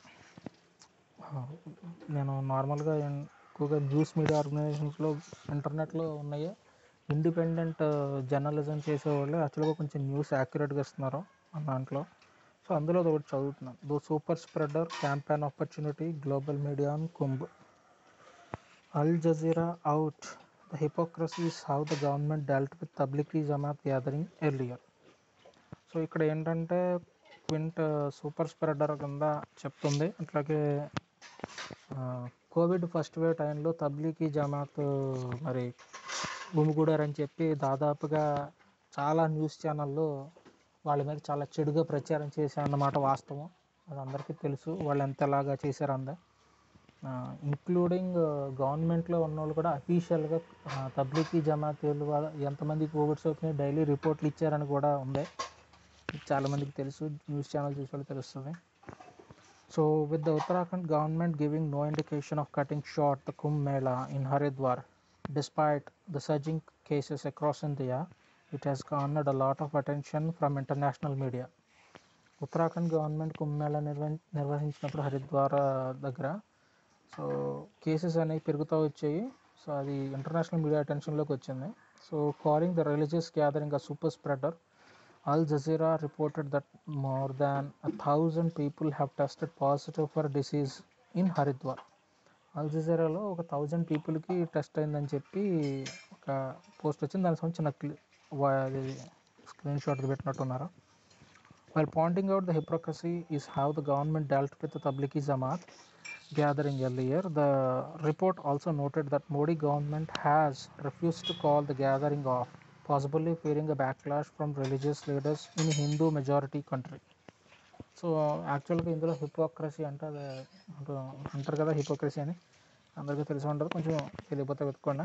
నేను నార్మల్గా ఎక్కువగా న్యూస్ మీడియా ఆర్గనైజేషన్స్లో ఇంటర్నెట్లో ఉన్నాయి ఇండిపెండెంట్ జర్నలిజం చేసేవాళ్ళు యాక్చువల్గా కొంచెం న్యూస్ యాక్యురేట్గా ఇస్తున్నారు మన దాంట్లో. సో అందులో ఒకటి చదువుతున్నాను. Though super spreader campaign opportunity global media on Kumbh, Al Jazeera out, the hypocrisy is how the government dealt with Tablighi Jamaat gathering earlier. So ఇక్కడ ఏంటంటే క్వింట్ సూపర్ స్ప్రెడర్ కింద చెప్తుంది. అట్లాగే కోవిడ్ ఫస్ట్ వేవ్ టైంలో తబ్లికీ జమాత్ మరి గుమిగూడారని చెప్పి దాదాపుగా చాలా న్యూస్ ఛానళ్ళు వాళ్ళ మీద చాలా చెడుగా ప్రచారం చేశారన్నమాట వాస్తవం. అది అందరికీ తెలుసు వాళ్ళు ఎంతలాగా చేశారందా. ఇంక్లూడింగ్ గవర్నమెంట్లో ఉన్న వాళ్ళు కూడా అఫీషియల్గా తబ్లికీ జమాతీయులు ఎంతమంది కోవిడ్ సోకినాయి డైలీ రిపోర్ట్లు ఇచ్చారని కూడా ఉంది. చాలామందికి తెలుసు, న్యూస్ ఛానల్ చూసే వాళ్ళు తెలుస్తుంది. So with the Uttarakhand government giving no indication of cutting short the Kumbh Mela in Haridwar despite the surging cases across India, it has garnered a lot of attention from international media. Uttarakhand government Kumbh Mela నిర్వ నిర్వహించినప్పుడు హరిద్వార్ దగ్గర సో కేసెస్ అనేవి పెరుగుతూ వచ్చాయి. సో అది ఇంటర్నేషనల్ మీడియా అటెన్షన్లోకి వచ్చింది. So calling the religious gathering a super spreader, Al Jazeera reported that more than a thousand people have tested positive for disease in Haridwar. Al జజీరాలో ఒక థౌజండ్ పీపుల్కి టెస్ట్ అయిందని చెప్పి ఒక పోస్ట్ వచ్చింది. దానికి సంబంధించిన అది స్క్రీన్ షాట్ పెట్టినట్టున్నారు. While pointing out the hypocrisy is how the government dealt with the Tablighi Jamaat gathering earlier, the report also noted that Modi government has refused to call the gathering off, possibly fearing a backlash from religious leaders in Hindu majority country. So యాక్చువల్గా ఇందులో హిపోక్రసీ అంటే అది అంటారు కదా, హిపోక్రసీ అని అందరికీ తెలిసి ఉంటుంది, కొంచెం తెలియకపోతే వెతుక్కోండి.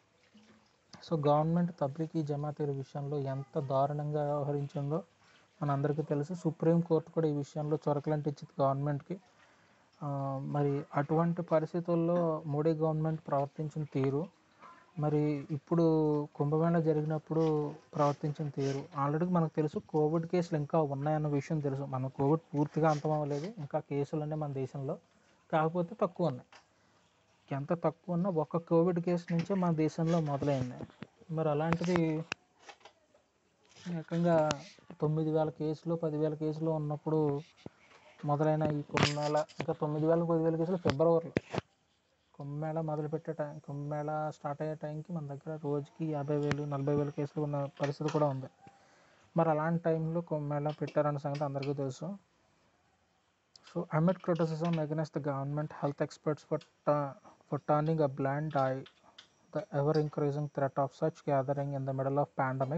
సో గవర్నమెంట్ తబ్లికీ జమాతీల విషయంలో ఎంత దారుణంగా వ్యవహరించిందో మన అందరికీ తెలుసు. సుప్రీంకోర్టు కూడా ఈ విషయంలో చొరకలంటించింది గవర్నమెంట్కి. ఆ, మరి అటువంటి పరిస్థితుల్లో మోడీ గవర్నమెంట్ ప్రవర్తించిన తీరు, మరి ఇప్పుడు కుంభమేళా జరిగినప్పుడు ప్రవర్తించిన తీరు, ఆల్రెడీ మనకు తెలుసు కోవిడ్ కేసులు ఇంకా ఉన్నాయన్న విషయం తెలుసు. మన కోవిడ్ పూర్తిగా అంతమవ్వలేదు, ఇంకా కేసులు అనేవి మన దేశంలో కాకపోతే తక్కువ ఉన్నాయి. ఎంత తక్కువ ఉన్నా ఒక్క కోవిడ్ కేసు నుంచే మన దేశంలో మొదలైంది. మరి అలాంటిది ఏకంగా తొమ్మిది వేల కేసులు పదివేల కేసులు ఉన్నప్పుడు మొదలైన ఈ కుంభమేళా, ఇంకా తొమ్మిది వేల పదివేల కేసులు ఫిబ్రవరిలో. కుంభమేళా మొదలుపెట్టే టైం, కుంభమేళా స్టార్ట్ అయ్యే టైంకి మన దగ్గర రోజుకి యాభై వేలు నలభై వేల కేసులు ఉన్న పరిస్థితి కూడా ఉంది. మరి అలాంటి టైంలో కుంభమేళా పెట్టారన్న సంగతి అందరికీ తెలుసు. So amid criticism against the government, health experts for, ta- for turning a blind eye the ever-increasing threat of such gathering in the middle of pandemic,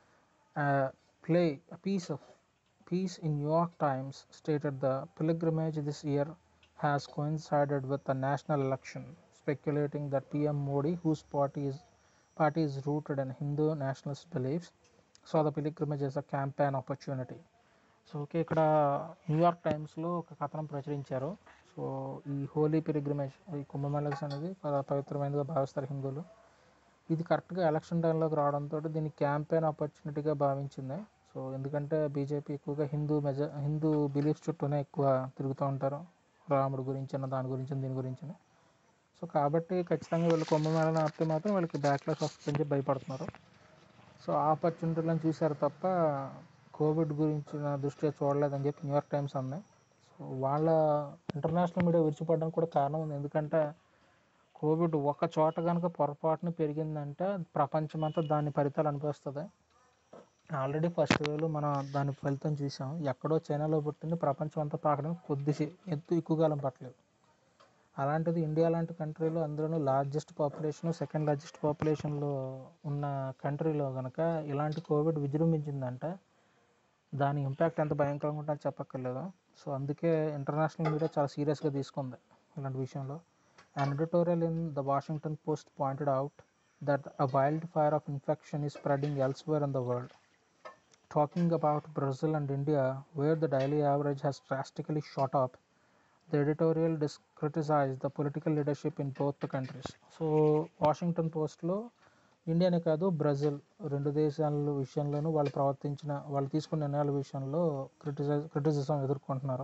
uh, play a piece of piece in New York Times stated the pilgrimage this year has coincided with the national election, speculating that P M Modi, whose party is party is rooted in Hindu nationalist beliefs, saw the pilgrimage as a campaign opportunity. So okay, ఇక్కడ న్యూయార్క్ టైమ్స్లో ఒక కథనం ప్రచురించారు. సో ఈ హోలీ పిలిగ్రిమేజ్, ఈ కుంభమేళాస్ అనేది ప- పవిత్రమైనదిగా భావిస్తారు హిందువులు. ఇది కరెక్ట్గా ఎలక్షన్ టైంలోకి రావడంతో దీన్ని క్యాంపెయిన్ ఆపర్చునిటీగా భావించింది. సో ఎందుకంటే బీజేపీ ఎక్కువగా హిందూ మెజ హిందూ బిలీఫ్స్ చుట్టూనే ఎక్కువ తిరుగుతూ ఉంటారు, రాముడి గురించి అన్న దాని గురించి దీని గురించి. సో కాబట్టి ఖచ్చితంగా వీళ్ళు కుంభమేళాను ఆపితే మాత్రం వీళ్ళకి బ్యాక్లాష్ వస్తుందని చెప్పి భయపడుతున్నారు. సో ఆపర్చునిటీలను చూశారు తప్ప కోవిడ్ గురించి నా దృష్టిలో చూడలేదని చెప్పి న్యూయార్క్ టైమ్స్ అంది. సో వాళ్ళ ఇంటర్నేషనల్ మీడియా విడిచిపడడానికి కూడా కారణం ఉంది. ఎందుకంటే కోవిడ్ ఒక చోట కనుక పొరపాటున పెరిగిందంటే ప్రపంచమంతా దాని ఫలితాలు అనిపిస్తుంది. ఆల్రెడీ ఫస్ట్ వేవ్లో మనం దాని ఫలితం చూసాం. ఎక్కడో చైనాలో పుట్టింది ప్రపంచం అంతా తాకడానికి కొద్ది ఎత్తు ఎక్కువ కాలం పట్టలేదు. అలాంటిది ఇండియా లాంటి కంట్రీలో, అందులోనూ లార్జెస్ట్ పాపులేషన్, సెకండ్ లార్జెస్ట్ పాపులేషన్లో ఉన్న కంట్రీలో కనుక ఇలాంటి కోవిడ్ విజృంభించిందంటే దాని ఇంపాక్ట్ ఎంత భయంకరంగా ఉంటుందో చెప్పక్కర్లేదు. సో అందుకే ఇంటర్నేషనల్ మీడియా చాలా సీరియస్గా తీసుకుంది ఇలాంటి విషయంలో. An editorial in the Washington Post pointed out that a wildfire of infection is spreading elsewhere in the world. Talking about Brazil and India, where the daily average has drastically shot up, the editorial dis- criticized the political leadership in both the countries. So Washington పోస్ట్లో ఇండియానే కాదు, బ్రెజిల్ రెండు దేశాల విషయంలోనూ వాళ్ళు ప్రవర్తించిన వాళ్ళు తీసుకున్న నిర్ణయాల విషయంలో క్రిటిసైజ్ క్రిటిసిజం ఎదుర్కొంటున్నారు.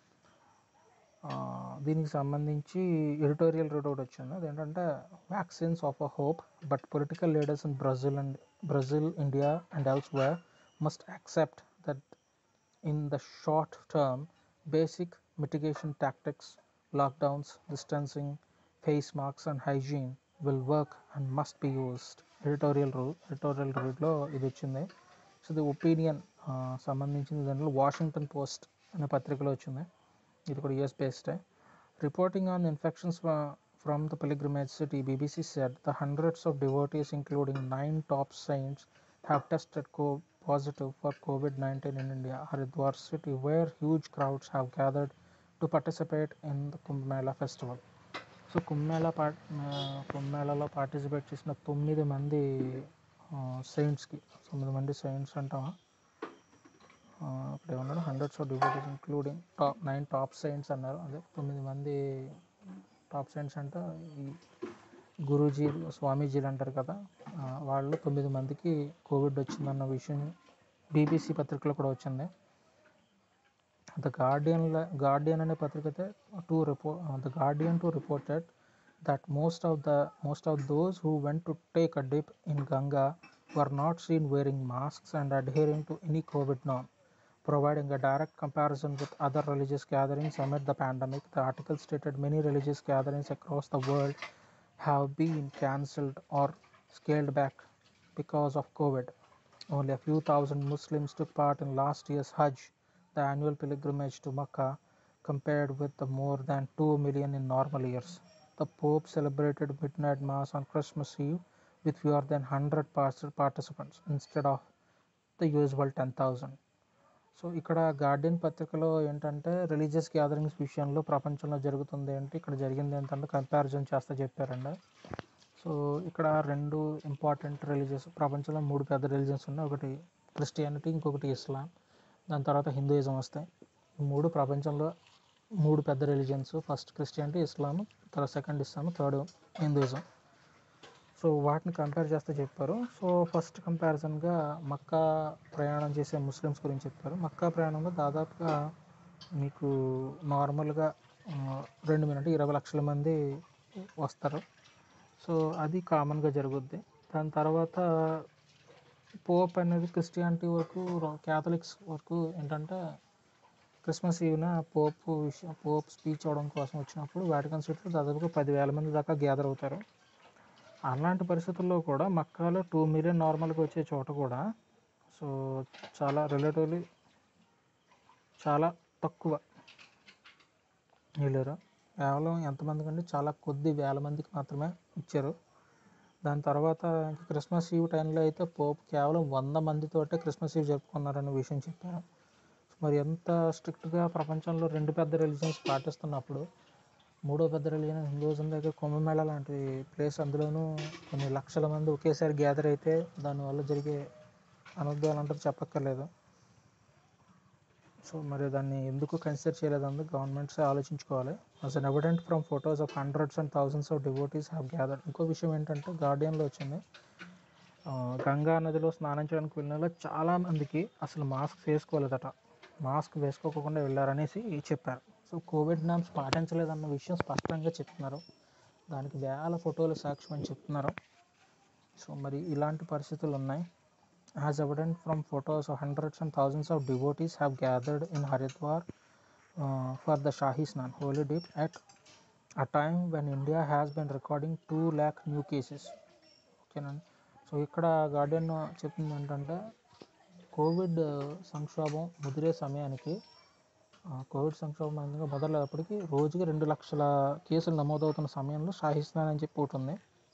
ఆ, దీనికి సంబంధించి ఎడిటోరియల్ రీడ్ ఒకటి వచ్చింది. అదేంటంటే vaccines of a hope, but political leaders in Brazil and Brazil India and elsewhere must accept that in the short term, basic mitigation tactics, lockdowns, distancing, face masks, and hygiene will work and must be used. Editorial రూ ఎడిటోరియల్ రీడ్లో ఇది వచ్చింది. సో ఇది ఒపీనియన్ సంబంధించిన దాంట్లో వాషింగ్టన్ పోస్ట్ అనే పత్రికలో వచ్చింది. ఇది కూడా యూఎస్ బేస్డే. Reporting on infections from the pilgrimage city, B B C said the hundreds of devotees, including nine top saints, have tested co- positive for COVID nineteen in India, Haridwar city, where huge crowds have gathered to participate in the Kumbh Mela festival. So Kumbh Mela పా కుంభమేళాలో పార్టిసిపేట్ చేసిన తొమ్మిది మంది సెయింట్స్కి, తొమ్మిది మంది సెయింట్స్ అంటామా, అక్కడ ఏమన్నాడు, hundreds of devotees including top nine top saints అన్నారు. అదే తొమ్మిది మంది టాప్ సెయింట్స్ అంటే ఈ గురూజీ స్వామీజీలు అంటారు కదా, ఆ, వాళ్ళు తొమ్మిది మందికి కోవిడ్ వచ్చిందన్న విషయం బీబీసీ పత్రికలో కూడా వచ్చింది. ద గార్డియన్ గార్డియన్ అనే పత్రిక అయితే టు రిపో the Guardian to reported that most of the most of those who went to take a dip in Ganga were not seen wearing masks and adhering to any COVID norm, providing a direct comparison with other religious gatherings amid the pandemic. The article stated many religious gatherings across the world have been cancelled or scaled back because of COVID. Only a few thousand Muslims took part in last year's Hajj, the annual pilgrimage to Mecca, compared with the more than two million in normal years. The Pope celebrated midnight mass on Christmas Eve with fewer than one hundred participants instead of the usual ten thousand. So ఇక్కడ గార్డియన్ పత్రికలో ఏంటంటే రిలీజియస్ గ్యాదరింగ్స్ విషయంలో ప్రపంచంలో జరుగుతుంది ఏంటి, ఇక్కడ జరిగింది ఏంటంటే కంపారిజన్ చేస్తే చెప్పారండి. సో ఇక్కడ రెండు ఇంపార్టెంట్ రిలీజియస్, ప్రపంచంలో మూడు పెద్ద రిలీజియన్స్ ఉన్నాయి. ఒకటి క్రిస్టియానిటీ, ఇంకొకటి ఇస్లాం, దాని తర్వాత హిందూయిజం వస్తాయి. ఈ మూడు ప్రపంచంలో మూడు పెద్ద రిలీజియన్స్, ఫస్ట్ క్రిస్టియానిటీ, ఇస్లాం, తర్వాత second Islam, third Hinduism. So వాటిని కంపేర్ చేస్తూ చెప్పారు. సో ఫస్ట్ కంపారిజన్గా మక్కా ప్రయాణం చేసే ముస్లిమ్స్ గురించి చెప్పారు. మక్కా ప్రయాణంలో దాదాపుగా మీకు నార్మల్గా రెండు మినిట్ ఇరవై లక్షల మంది వస్తారు. సో అది కామన్గా జరుగుద్ది. దాని తర్వాత పోప్ అనేది క్రిస్టియానిటీ వరకు, క్యాథలిక్స్ వరకు ఏంటంటే క్రిస్మస్ ఈవ్న పోప్ విషయం పోప్ స్పీచ్ అవడం కోసం వచ్చినప్పుడు వాటికన్ సిటీలో దాదాపుగా పదివేల మంది దాకా గ్యాదర్ అవుతారు. అలాంటి పరిస్థితుల్లో కూడా మక్కాలో టూ మిలియన్ నార్మల్గా వచ్చే చోట కూడా సో చాలా రిలేటివ్లీ చాలా తక్కువ వెళ్ళారు. కేవలం ఎంతమంది కంటే చాలా కొద్ది వేల మందికి మాత్రమే ఇచ్చారు. దాని తర్వాత ఇంకా క్రిస్మస్ ఈవ్ టైంలో అయితే పోప్ కేవలం వంద మందితోటే క్రిస్మస్ ఈవ్ జరుపుకున్నారనే విషయం చెప్పారు. మరి ఎంత స్ట్రిక్ట్గా ప్రపంచంలో రెండు పెద్ద రిలీజియన్స్ పాటిస్తున్నప్పుడు మూడో పెద్ద రిలీజియన్ హిందూయిజం దగ్గర కుంభమేళా లాంటి ప్లేస్, అందులోనూ కొన్ని లక్షల మంది ఒకేసారి గ్యాదర్ అయితే దానివల్ల జరిగే అనర్థాలు అంటారు చెప్పక్కర్లేదు. సో మరి దాన్ని ఎందుకు కన్సిడర్ చేయలేదని గవర్నమెంట్స్ ఆలోచించుకోవాలి. As an evident from photos of hundreds and thousands of devotees have gathered. ఇంకో విషయం ఏంటంటే గార్డియన్లో వచ్చింది, గంగా నదిలో స్నానం చేయడానికి వెళ్ళిన చాలామందికి అసలు మాస్క్ వేసుకోలేదట, మాస్క్ వేసుకోకుండా వెళ్ళారనేసి చెప్పారు. సో కోవిడ్ నామ్స్ పాటించలేదన్న విషయం స్పష్టంగా చెప్తున్నారు. దానికి వేల ఫోటోలు సాక్ష్యం అని చెప్తున్నారు. సో మరి ఇలాంటి పరిస్థితులు ఉన్నాయి. As evident from photos, hundreds and thousands of devotees have gathered in Haridwar uh, for the Shahi Snan, holy dip, at a time when India has been recording two lakh new cases. ఓకేనండి. సో ఇక్కడ గార్డియన్ చెప్తుంది ఏంటంటే కోవిడ్ సంక్షోభం ముదిరే సమయానికి, కోవిడ్ సంక్షోభం మొదలయ్యేప్పటికీ రోజుకి రెండు లక్షల కేసులు నమోదవుతున్న సమయంలో షాహీ స్నాన్ అని చెప్పి ఒకటి ఉంది.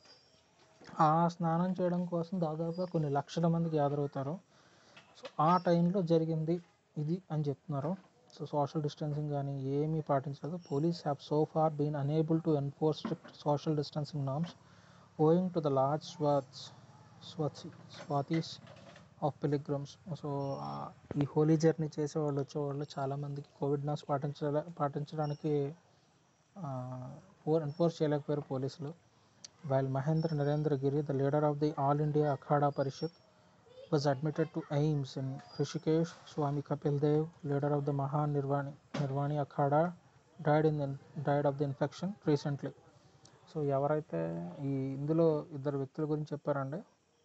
ఆ స్నానం చేయడం కోసం దాదాపుగా కొన్ని లక్షల మంది గ్యాదర్ అవుతారు. సో ఆ టైంలో జరిగింది ఇది అని చెప్తున్నారు. సో సోషల్ డిస్టెన్సింగ్ కానీ ఏమీ పాటించలేదు. Police have so far been unable to enforce strict social distancing norms owing to the large swaths swathe swathes of pilgrims. So ఈ హోలీ జర్నీ చేసేవాళ్ళు వచ్చేవాళ్ళు చాలామందికి కోవిడ్ నామ్స్ పాటించలే పాటించడానికి ఎన్ఫోర్స్ చేయలేకపోయారు పోలీసులు. While Mahendra Narendra Giri, the leader of the All India Akhada Parishad, was admitted to A I M S in Rishikesh, Swami Kapil Dev, leader of the Maha Nirvani, Nirvani Akhada, died in the, died of the infection recently. So ఎవరైతే ఈ ఇందులో ఇద్దరు వ్యక్తుల గురించి చెప్పారండి,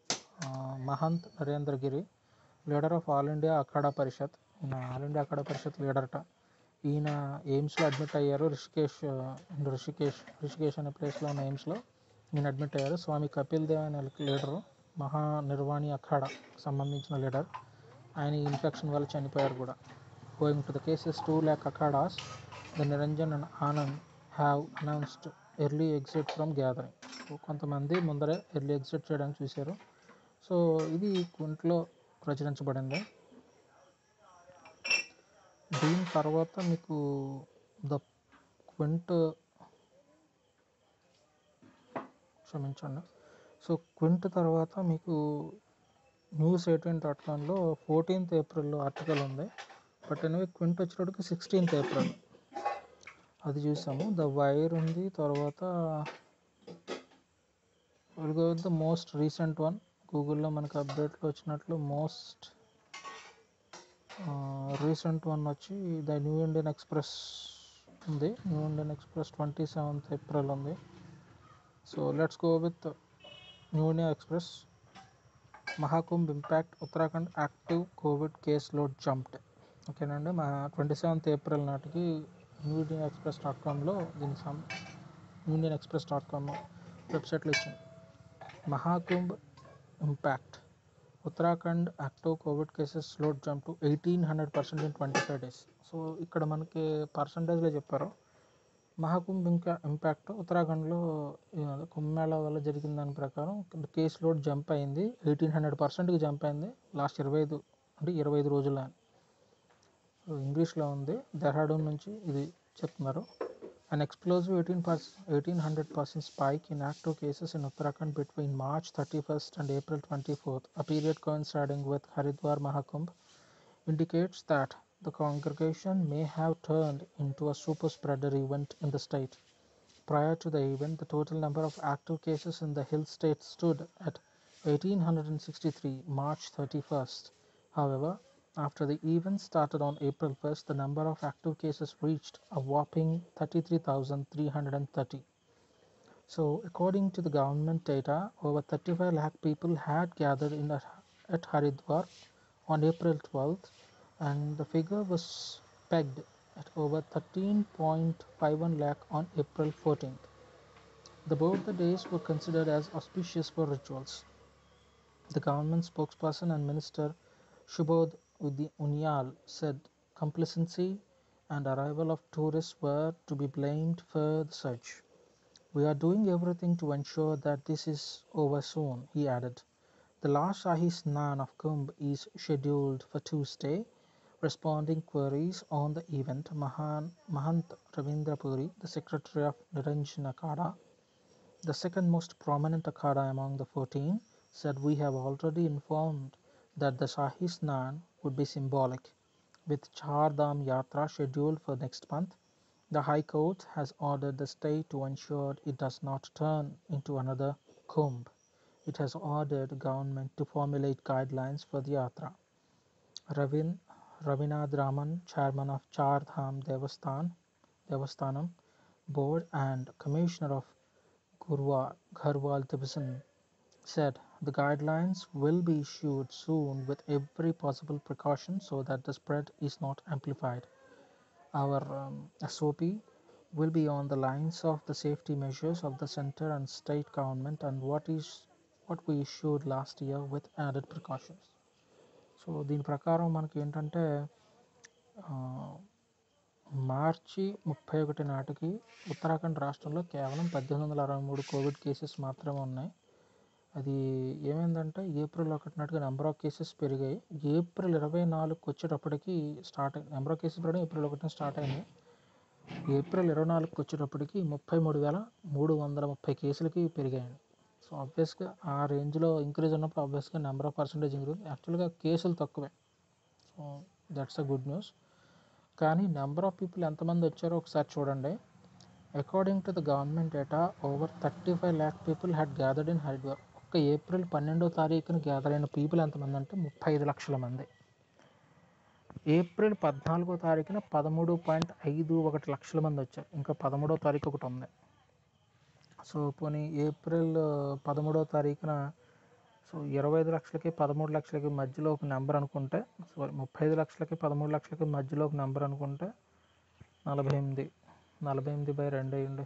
Mahant Narendra Giri, leader of all India Akhara Parishad, ఈయన ఆల్ ఇండియా అఖాడా పరిషత్ లీడర్ట. ఈయన ఎయిమ్స్లో అడ్మిట్ అయ్యారు. రిషికేష్ రిషికేష్ రిషికేష్ అనే ప్లేస్లో ఉన్న ఎయిమ్స్లో ఈయన అడ్మిట్ అయ్యారు. స్వామి కపిల్ దేవ్ అనే లీడరు, మహా నిర్వాణి అఖాడా సంబంధించిన లీడర్, ఆయన ఇన్ఫెక్షన్ వల్ల చనిపోయారు కూడా. Going to the cases two lakh akharas, the Niranjan and Anand have announced early exit from gathering. So కొంతమంది ముందరే ఎర్లీ ఎగ్జిట్ చేయడానికి చూశారు. సో ఇది క్వింట్లో ప్రచురించబడింది. దీని తర్వాత మీకు ద క్వింట్ క్షమించండి సో క్వింట్ తర్వాత మీకు న్యూస్ ఎయిటీన్ డాట్ కామ్లో ఫోర్టీన్త్ ఏప్రిల్లో ఆర్టికల్ ఉంది. బట్ ఎనివే క్వింట్ వచ్చేటప్పటికి సిక్స్టీన్త్ ఏప్రిల్ అది చూసాము. ద వైర్ ఉంది. తర్వాత ద మోస్ట్ రీసెంట్ వన్ గూగుల్లో మనకు అప్డేట్లో వచ్చినట్లు మోస్ట్ రీసెంట్ వన్ వచ్చి ద న్యూ ఇండియన్ ఎక్స్ప్రెస్ ఉంది. New Indian Express twenty seventh April ఉంది. So let's go with New Indian Express. Mahakumbh impact, Uttarakhand active covid case load jumped. ఓకేనండి. మా ట్వంటీ సెవెంత్ ఏప్రిల్ నాటికి న్యూ ఇండియన్ ఎక్స్ప్రెస్ డాట్ కామ్లో దీని some New Indian Express dot com వెబ్సైట్లో ఇచ్చింది. Mahakumbh impact, Uttarakhand active covid cases load jump to eighteen hundred percent in twenty five days. So ఇక్కడ మనకి పర్సంటేజ్లో చెప్పారు. మహాకుంభ్ ఇంకా ఇంపాక్ట్ ఉత్తరాఖండ్లో కుంభమేళా వల్ల జరిగిన దాని ప్రకారం కేసు లోడ్ జంప్ అయింది, ఎయిటీన్ హండ్రెడ్ పర్సెంట్కి జంప్ అయింది లాస్ట్ ఇరవై ఐదు అంటే ఇరవై ఐదు రోజుల్లో. ఇంగ్లీష్లో ఉంది. డెహ్రాడూన్ నుంచి ఇది చెప్తున్నారు. An explosive eighteen percent eighteen hundred percent spike in active cases in Uttarakhand between March thirty-first and April twenty-fourth, a period coinciding with Haridwar Mahakumbh, indicates that the congregation may have turned into a super spreader event in the state. Prior to the event, the total number of active cases in the Hill State stood at one thousand eight hundred sixty-three March thirty-first. However, after the event started on April first, the number of active cases reached a whopping thirty-three thousand three hundred thirty. So, according to the government data, over thirty-five lakh people had gathered in at, at Haridwar on April twelfth, and the figure was pegged at over thirteen point five one lakh on April fourteenth. The both the days were considered as auspicious for rituals. The government spokesperson and minister Shubodh Unyal said complacency and arrival of tourists were to be blamed for the surge. We are doing everything to ensure that this is over soon, he added. The last Shahi Snan of Kumbh is scheduled for Tuesday. Responding queries on the event, Mahan, Mahant Ravindra Puri, the secretary of Niranjan Akhada, the second most prominent Akhada among the fourteen, said we have already informed that the Shahi Snan would be symbolic. With Char Dham Yatra scheduled for next month, the High Court has ordered the state to ensure it does not turn into another Kumbh. It has ordered the government to formulate guidelines for the Yatra. Ravin, Ravinath Raman, chairman of Char Dham Devasthan, Devasthanam board and commissioner of Gurwal, Gharwal Division, said the guidelines will be issued soon with every possible precaution so that the spread is not amplified. Our um, S O P will be on the lines of the safety measures of the center and state government and what is what we issued last year with added precautions. So దీని ప్రకారం మనకి ఏంటంటే మార్చి ముప్పై ఒకటి నాటికి ఉత్తరాఖండ్ రాష్ట్రంలో కేవలం పద్దెనిమిది వందల అరవై మూడు కోవిడ్ కేసెస్ మాత్రమే ఉన్నాయి. అది ఏమైందంటే ఏప్రిల్ ఒకటి నాటికి నెంబర్ ఆఫ్ కేసెస్ పెరిగాయి. ఏప్రిల్ ఇరవై నాలుగుకి వచ్చేటప్పటికి స్టార్ట్ అయ్యి నెంబర్ ఆఫ్ కేసెస్ పెరగడం ఏప్రిల్ ఒకటిన స్టార్ట్ అయింది. ఏప్రిల్ ఇరవై నాలుగుకి వచ్చేటప్పటికి ముప్పై మూడు వేల మూడు వందల ముప్పై కేసులకి పెరిగాయండి. సో ఆబ్వియస్గా ఆ రేంజ్లో ఇంక్రీజ్ ఉన్నప్పుడు ఆబ్వియస్గా నెంబర్ ఆఫ్ పర్సంటేజ్ ఇంక్రీజ్. యాక్చువల్గా కేసులు తక్కువే. So that's a good news. కానీ నెంబర్ ఆఫ్ పీపుల్ ఎంతమంది వచ్చారో ఒకసారి చూడండి. According to the government data over thirty five lakh people had gathered in Haridwar. ఒక్క ఏప్రిల్ పన్నెండో తారీఖున గ్యాదర్ అయిన పీపుల్ ఎంతమంది అంటే ముప్పై ఐదు లక్షల మంది. ఏప్రిల్ పద్నాలుగో తారీఖున పదమూడు పాయింట్ ఐదు ఒకటి లక్షల మంది వచ్చారు. ఇంకా పదమూడో తారీఖు ఒకటి ఉంది. సో పోనీ ఏప్రిల్ పదమూడో తారీఖున సో ఇరవై ఐదు లక్షలకి పదమూడు లక్షలకి మధ్యలో ఒక నెంబర్ అనుకుంటే సారీ ముప్పై ఐదు లక్షలకి పదమూడు లక్షలకి మధ్యలో ఒక నెంబర్ అనుకుంటే నలభై ఎనిమిది నలభై ఎనిమిది బై రెండు అయ్యండి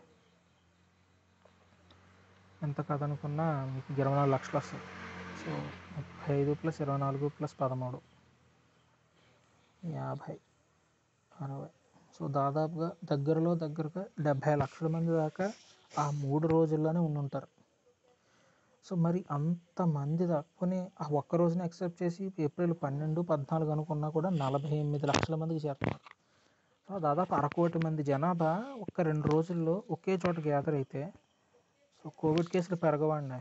ఎంత కదనుకున్నా మీకు ఇరవై నాలుగు లక్షలు వస్తుంది. సో ముప్పై ఐదు ప్లస్ ఇరవై నాలుగు ప్లస్ పదమూడు యాభై అరవై సో దాదాపుగా దగ్గరలో దగ్గరగా డెబ్భై లక్షల మంది దాకా ఆ మూడు రోజుల్లోనే ఉండుంటారు. సో మరి అంతమంది దాక్కుని ఆ ఒక్క రోజున ఎక్సెప్ట్ చేసి ఏప్రిల్ పన్నెండు పద్నాలుగు అనుకున్నా కూడా నలభై ఎనిమిది లక్షల మందికి చేరుతున్నారు. సో దాదాపు అరకోటి మంది జనాభా ఒక్క రెండు రోజుల్లో ఒకే చోట గ్యాదర్ అయితే సో కోవిడ్ కేసులు పెరగవండి.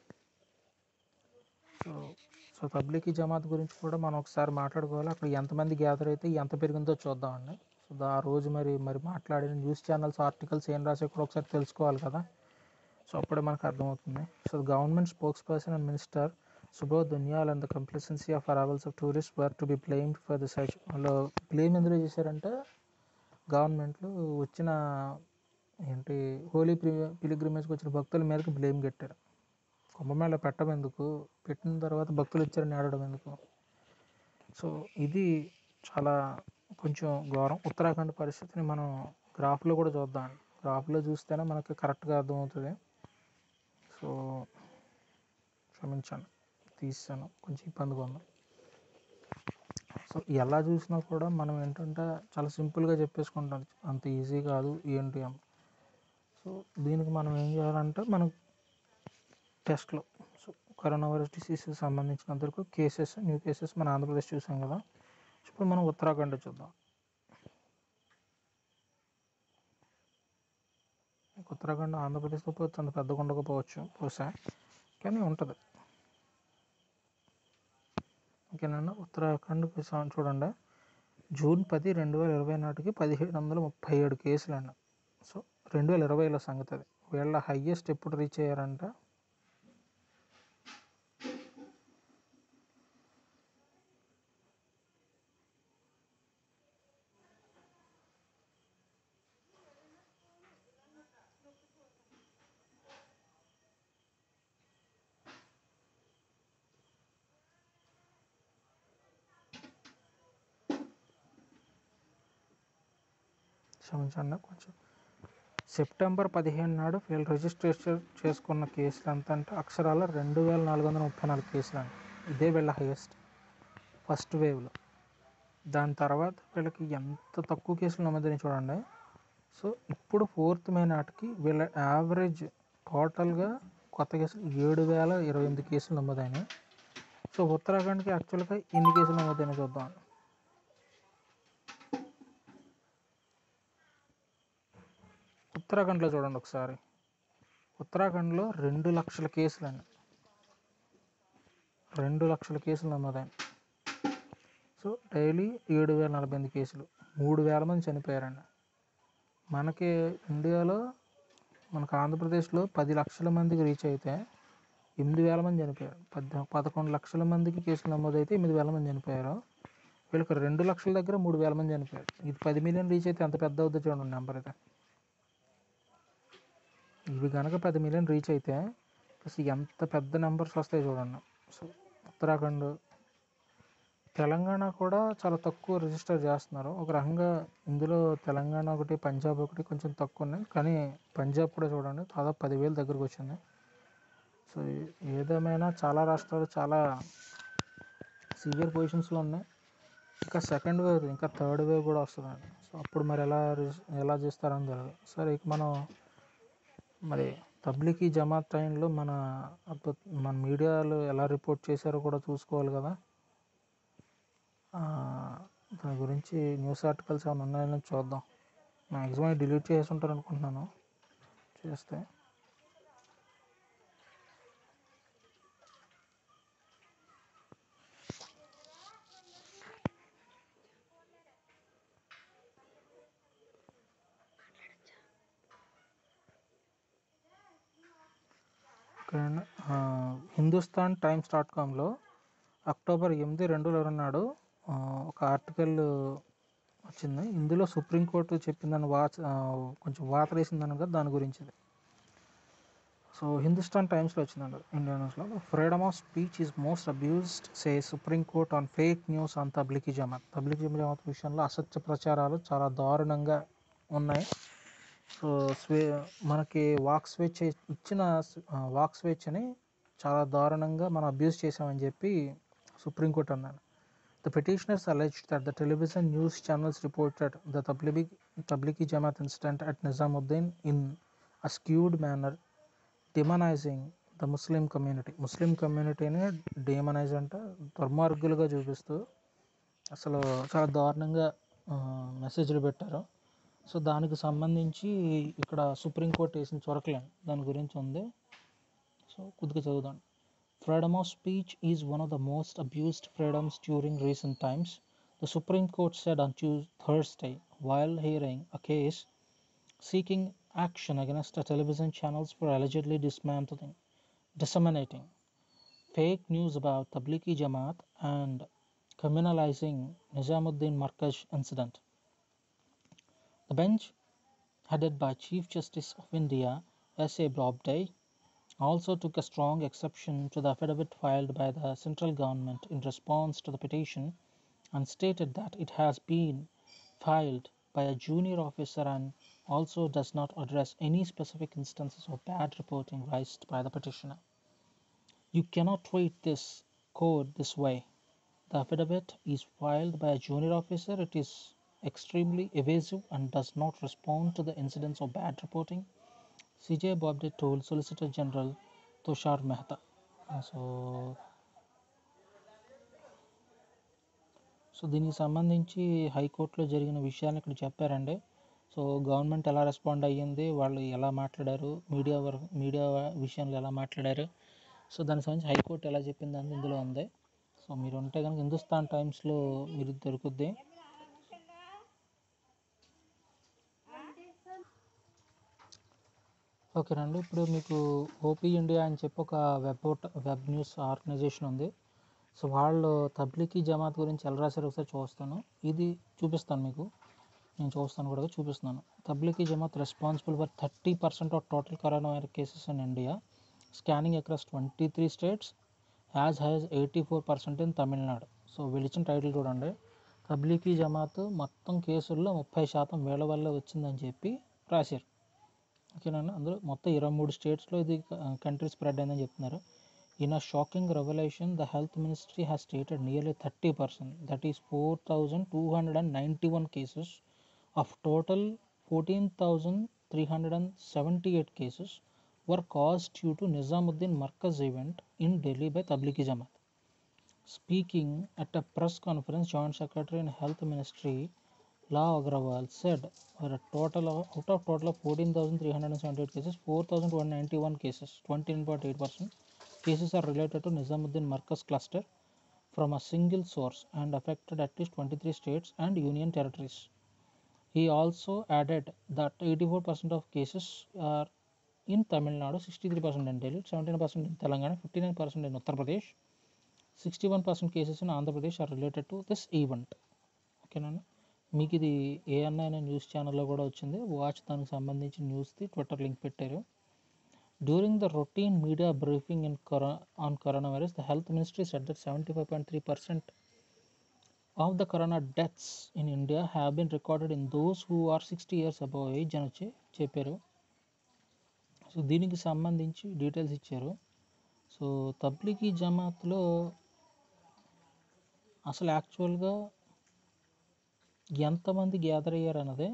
సో సో తబ్లీగీ జమాత్ గురించి కూడా మనం ఒకసారి మాట్లాడుకోవాలి. అక్కడ ఎంతమంది గ్యాదర్ అయితే ఎంత పెరిగిందో చూద్దామండి. సో ఆ రోజు మరి మరి మాట్లాడిన న్యూస్ ఛానల్స్ ఆర్టికల్స్ ఏం రాసే కూడా ఒకసారి తెలుసుకోవాలి కదా. సో అప్పుడే మనకు అర్థమవుతుంది. So government spokes person and minister Subodh Unyal and the complacency of arrivals of tourists were to be blamed for the surge. వాళ్ళు బ్లేమ్ ఎందులో చేశారంటే గవర్నమెంట్లు వచ్చిన ఏంటి హోలీ పిలిగ్రిమేజ్కి వచ్చిన భక్తుల మీదకి బ్లేమ్ కట్టారు. కుంభమేళ పెట్టడం ఎందుకు, పెట్టిన తర్వాత భక్తులు వచ్చారని ఆడడం ఎందుకు. సో ఇది చాలా కొంచెం ఘోరం. ఉత్తరాఖండ్ పరిస్థితిని మనం గ్రాఫ్లో కూడా చూద్దాం. గ్రాఫ్లో చూస్తేనే మనకి కరెక్ట్గా అర్థమవుతుంది. సో క్షమించండి తీసాను, కొంచెం ఇబ్బందిగా ఉంది. సో ఎలా చూసినా కూడా మనం ఏంటంటే చాలా సింపుల్గా చెప్పేసుకుంటాం, అంత ఈజీ కాదు ఏంటి అని. సో దీనికి మనం ఏం చేయాలంటే మనం టెస్ట్లో సో కరోనా వైరస్ డిసీజ్కి సంబంధించినంత వరకు కేసెస్ న్యూ కేసెస్ మన ఆంధ్రప్రదేశ్ చూసాం కదా. ఇప్పుడు మనం ఉత్తరాఖండ్ చూద్దాం. ఉత్తరాఖండ్ ఆంధ్రప్రదేశ్తో పోవచ్చు, అంత పెద్దగా ఉండకపోవచ్చు బహుశా, కానీ ఉంటుంది. ఓకేనండి. ఉత్తరాఖండ్ చూడండి, జూన్ పది రెండు వేల ఇరవై నాటికి పదిహేడు వందల ముప్పై ఏడు కేసులు అండి. సో రెండు వేల ఇరవైలో సంగతి అది. వీళ్ళ హయ్యెస్ట్ ఎప్పుడు రీచ్ అయ్యారంట క్షమించండి కొంచెం సెప్టెంబర్ పదిహేను నాడు వీళ్ళు రిజిస్ట్రేషన్ చేసుకున్న కేసులు ఎంత అంటే అక్షరాల రెండు వేల నాలుగు వందల ముప్పై నాలుగు కేసులు అండి. ఇదే వీళ్ళ హైయెస్ట్ ఫస్ట్ వేవ్లో. దాని తర్వాత వీళ్ళకి ఎంత తక్కువ కేసులు నమోదని చూడండి. సో ఇప్పుడు ఫోర్త్ మే నాటికి వీళ్ళ యావరేజ్ టోటల్గా కొత్త కేసులు ఏడు వేల ఇరవై ఎనిమిది కేసులు నమోదైనాయి. సో ఉత్తరాఖండ్కి యాక్చువల్గా ఎన్ని కేసులు నమోదైనా చూద్దాం. ఉత్తరాఖండ్లో చూడండి ఒకసారి. ఉత్తరాఖండ్లో రెండు లక్షల కేసులు అండి. రెండు లక్షల కేసులు నమోదైనాయి. సో డైలీ ఏడు వేల నలభై ఎనిమిది కేసులు, మూడు వేల మంది చనిపోయారండి. మనకి ఇండియాలో మనకు ఆంధ్రప్రదేశ్లో పది లక్షల మందికి రీచ్ అయితే ఎనిమిది వేల మంది చనిపోయారు. పద్ పదకొండు లక్షల మందికి కేసులు నమోదైతే ఎనిమిది వేల మంది చనిపోయారు. వీళ్ళకి రెండు లక్షల దగ్గర మూడు వేల మంది చనిపోయారు. ఇది పది మిలియన్ రీచ్ అయితే ఎంత పెద్ద అవుతుందో చూడండి నెంబర్ అయితే. ఇవి కనుక పది మిలియన్ రీచ్ అయితే అసలు ఎంత పెద్ద నెంబర్స్ వస్తాయి చూడండి. సో ఉత్తరాఖండ్, తెలంగాణ కూడా చాలా తక్కువ రిజిస్టర్ చేస్తున్నారు. ఒక రకంగా ఇందులో తెలంగాణ ఒకటి, పంజాబ్ ఒకటి కొంచెం తక్కువ ఉన్నాయి. కానీ పంజాబ్ కూడా చూడండి దాదాపు పదివేలు దగ్గరకు వచ్చింది. సో ఏదేమైనా చాలా రాష్ట్రాలు చాలా సివియర్ పొజిషన్స్లో ఉన్నాయి. ఇంకా సెకండ్ వేవ్, ఇంకా థర్డ్ వేవ్ కూడా వస్తుందండి. సో అప్పుడు మరి ఎలా ఎలా చేస్తారని తెలియదు. సరే ఇక మనం మరి తబ్లిగీ జమాత్ టైంలో మన మన మీడియాలో ఎలా రిపోర్ట్ చేశారో కూడా చూసుకోవాలి కదా. దాని గురించి న్యూస్ ఆర్టికల్స్ ఏమైనా ఉన్నాయని చూద్దాం. మ్యాక్సిమం డిలీట్ చేసి ఉంటారు అనుకుంటున్నాను. చేస్తే హిందుస్థాన్ టైమ్స్ డాట్ కామ్లో అక్టోబర్ ఎనిమిది రెండు వేల ఇరవై నాడు ఒక ఆర్టికల్ వచ్చింది. ఇందులో సుప్రీంకోర్టు చెప్పిందని వాచ్ కొంచెం వార్త వేసిందని కదా దాని గురించి. సో హిందుస్థాన్ టైమ్స్లో వచ్చిందండి ఇండియా న్యూస్లో. Freedom of speech is most abused say supreme court on fake news on Tablighi Jamaat. Tablighi Jamaat విషయంలో అసత్య ప్రచారాలు చాలా దారుణంగా ఉన్నాయి. సో స్వే మనకి వాక్ స్వేచ్ఛ ఇచ్చిన వాక్ స్వేచ్ఛని చాలా దారుణంగా మనం అబ్యూస్ చేసామని చెప్పి సుప్రీంకోర్టు అన్నాను. The petitioners alleged that the television news channels reported the Tablighi Tablighi Jamaat incident at Nizamuddin in a skewed manner, demonizing the Muslim community. Muslim కమ్యూనిటీని డేమనైజ్ అంటే దుర్మార్గులుగా చూపిస్తూ అసలు చాలా దారుణంగా మెసేజ్లు పెట్టారు. సో దానికి సంబంధించి ఇక్కడ సుప్రీంకోర్టు వేసిన చొరకలేండి దాని గురించి ఉంది. సో కొద్దిగా చదువుదాం. Freedom of speech is one of the most abused freedoms during recent times, the Supreme Court said on Tuesday, Thursday while hearing a case seeking action against the television channels for allegedly dismantling, disseminating fake news about Tablighi Jamaat and criminalizing Nizamuddin Markaz incident. The bench, headed by Chief Justice of India S A Bobde, also took a strong exception to the affidavit filed by the central government in response to the petition and stated that it has been filed by a junior officer and also does not address any specific instances of bad reporting raised by the petitioner. You cannot treat this code this way. The affidavit is filed by a junior officer. It is extremely evasive and does not respond to the incidents of bad reporting, C J Bobde told Solicitor General Tushar Mehta. So so దీనికి సంబంధించి హైకోర్టులో జరిగిన విషయాన్ని ఇక్కడ చెప్పారండి. సో గవర్నమెంట్ ఎలా రెస్పాండ్ అయ్యింది, వాళ్ళు ఎలా మాట్లాడారు, మీడియా వరకు మీడియా విషయంలో ఎలా మాట్లాడారు, సో దానికి సంబంధించి హైకోర్టు ఎలా చెప్పింది అని ఇందులో ఉంది. సో మీరు ఉంటే కనుక హిందుస్థాన్ టైమ్స్లో మీరు దొరుకుద్ది. ఓకేనండి. ఇప్పుడు మీకు ఓపీ ఇండియా అని చెప్పి ఒక వెబ్ వెబ్ న్యూస్ ఆర్గనైజేషన్ ఉంది. సో వాళ్ళు తబ్లికీ జమాత్ గురించి ఎలా రాశారో ఒకసారి చూస్తాను. ఇది చూపిస్తాను మీకు. నేను చూస్తాను కూడా చూపిస్తున్నాను. Tablighi Jamaat responsible for thirty percent of total corona virus cases in India, scanning across twenty three states, as high as eighty four percent in Tamil Nadu. So వీళ్ళు ఇచ్చిన టైటిల్ చూడండి. తబ్లికీ జమాత్ మొత్తం కేసుల్లో ముప్పై శాతం వీళ్ళ వల్లే వచ్చిందని చెప్పి రాశారు. ఓకేనండి. అందులో మొత్తం ఇరవై మూడు స్టేట్స్లో ఇది కంట్రీ స్ప్రెడ్ అయిందని చెప్తున్నారు. In a shocking revolution the health ministry has stated nearly thirty percent, that is four thousand two hundred and ninety one cases of total fourteen thousand three hundred and seventy eight cases were caused due to Nizamuddin Markaz event in Delhi by Tablighi Jamaat. Speaking at a press conference, Joint Secretary in Health Ministry Law Agrawal said, for a total of, out of total of fourteen thousand three hundred seventy-eight cases, four thousand one hundred ninety-one cases, twenty-nine point eight percent cases are related to Nizamuddin Markaz cluster from a single source and affected at least twenty-three states and union territories. He also added that eighty-four percent of cases are in Tamil Nadu, sixty-three percent in Delhi, seventeen percent in Telangana, fifty-nine percent in Uttar Pradesh, sixty-one percent cases in Andhra Pradesh are related to this event. ఓకేనా, మీకు ఇది ఏఎన్ఐ అనే న్యూస్ ఛానల్లో కూడా వచ్చింది. వాచ్ దానికి సంబంధించిన న్యూస్ది ట్విట్టర్ లింక్ పెట్టారు. During the routine media briefing in కరో on corona virus, the health ministry said that seventy five point three percent of the corona deaths in India have been recorded in those who are sixty years above age అని వచ్చి చెప్పారు. సో దీనికి సంబంధించి డీటెయిల్స్ ఇచ్చారు. సో తబ్లిగీ జమాత్లో అసలు యాక్చువల్గా ఎంతమంది గ్యాదర్ అయ్యారు అన్నదే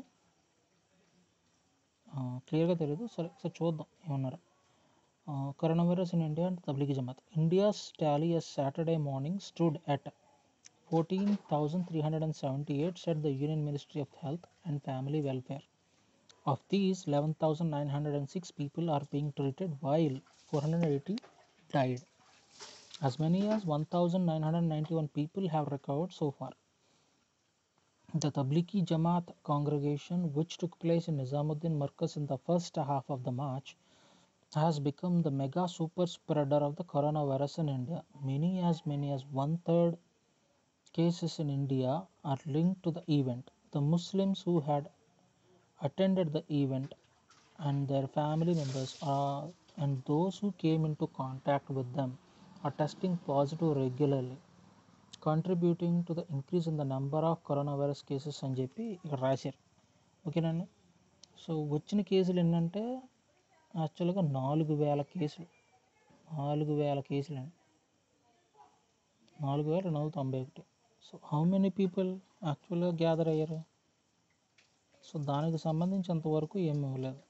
క్లియర్గా తెలియదు. సరే సరే చూద్దాం ఏమన్నారు. Corona virus in India and Tablighi Jamaat. India's tally as Saturday morning stood at fourteen thousand three hundred and seventy eight said the union ministry of health and family welfare. Of these, eleven thousand nine hundred six people are being treated while four hundred eighty died. As many as one thousand nine hundred ninety-one people have recovered so far. The Tablighi Jamaat congregation, which took place in Nizamuddin Markaz in the first half of the March, has become the mega super spreader of the coronavirus in India. Many as many as one third cases in India are linked to the event. The Muslims who had attended the event and their family members are, and those who came into contact with them are testing positive regularly, contributing to the increase in the number of coronavirus cases అని చెప్పి ఇక్కడ రాశారు. ఓకేనండి. సో వచ్చిన కేసులు ఏంటంటే యాక్చువల్గా నాలుగు వేల కేసులు నాలుగు వేల కేసులు అండి నాలుగు వేల రెండు వందల తొంభై ఒకటి. సో హౌ మెనీ పీపుల్ యాక్చువల్గా గ్యాదర్ అయ్యారు? సో దానికి సంబంధించినంతవరకు ఏమి ఇవ్వలేదు.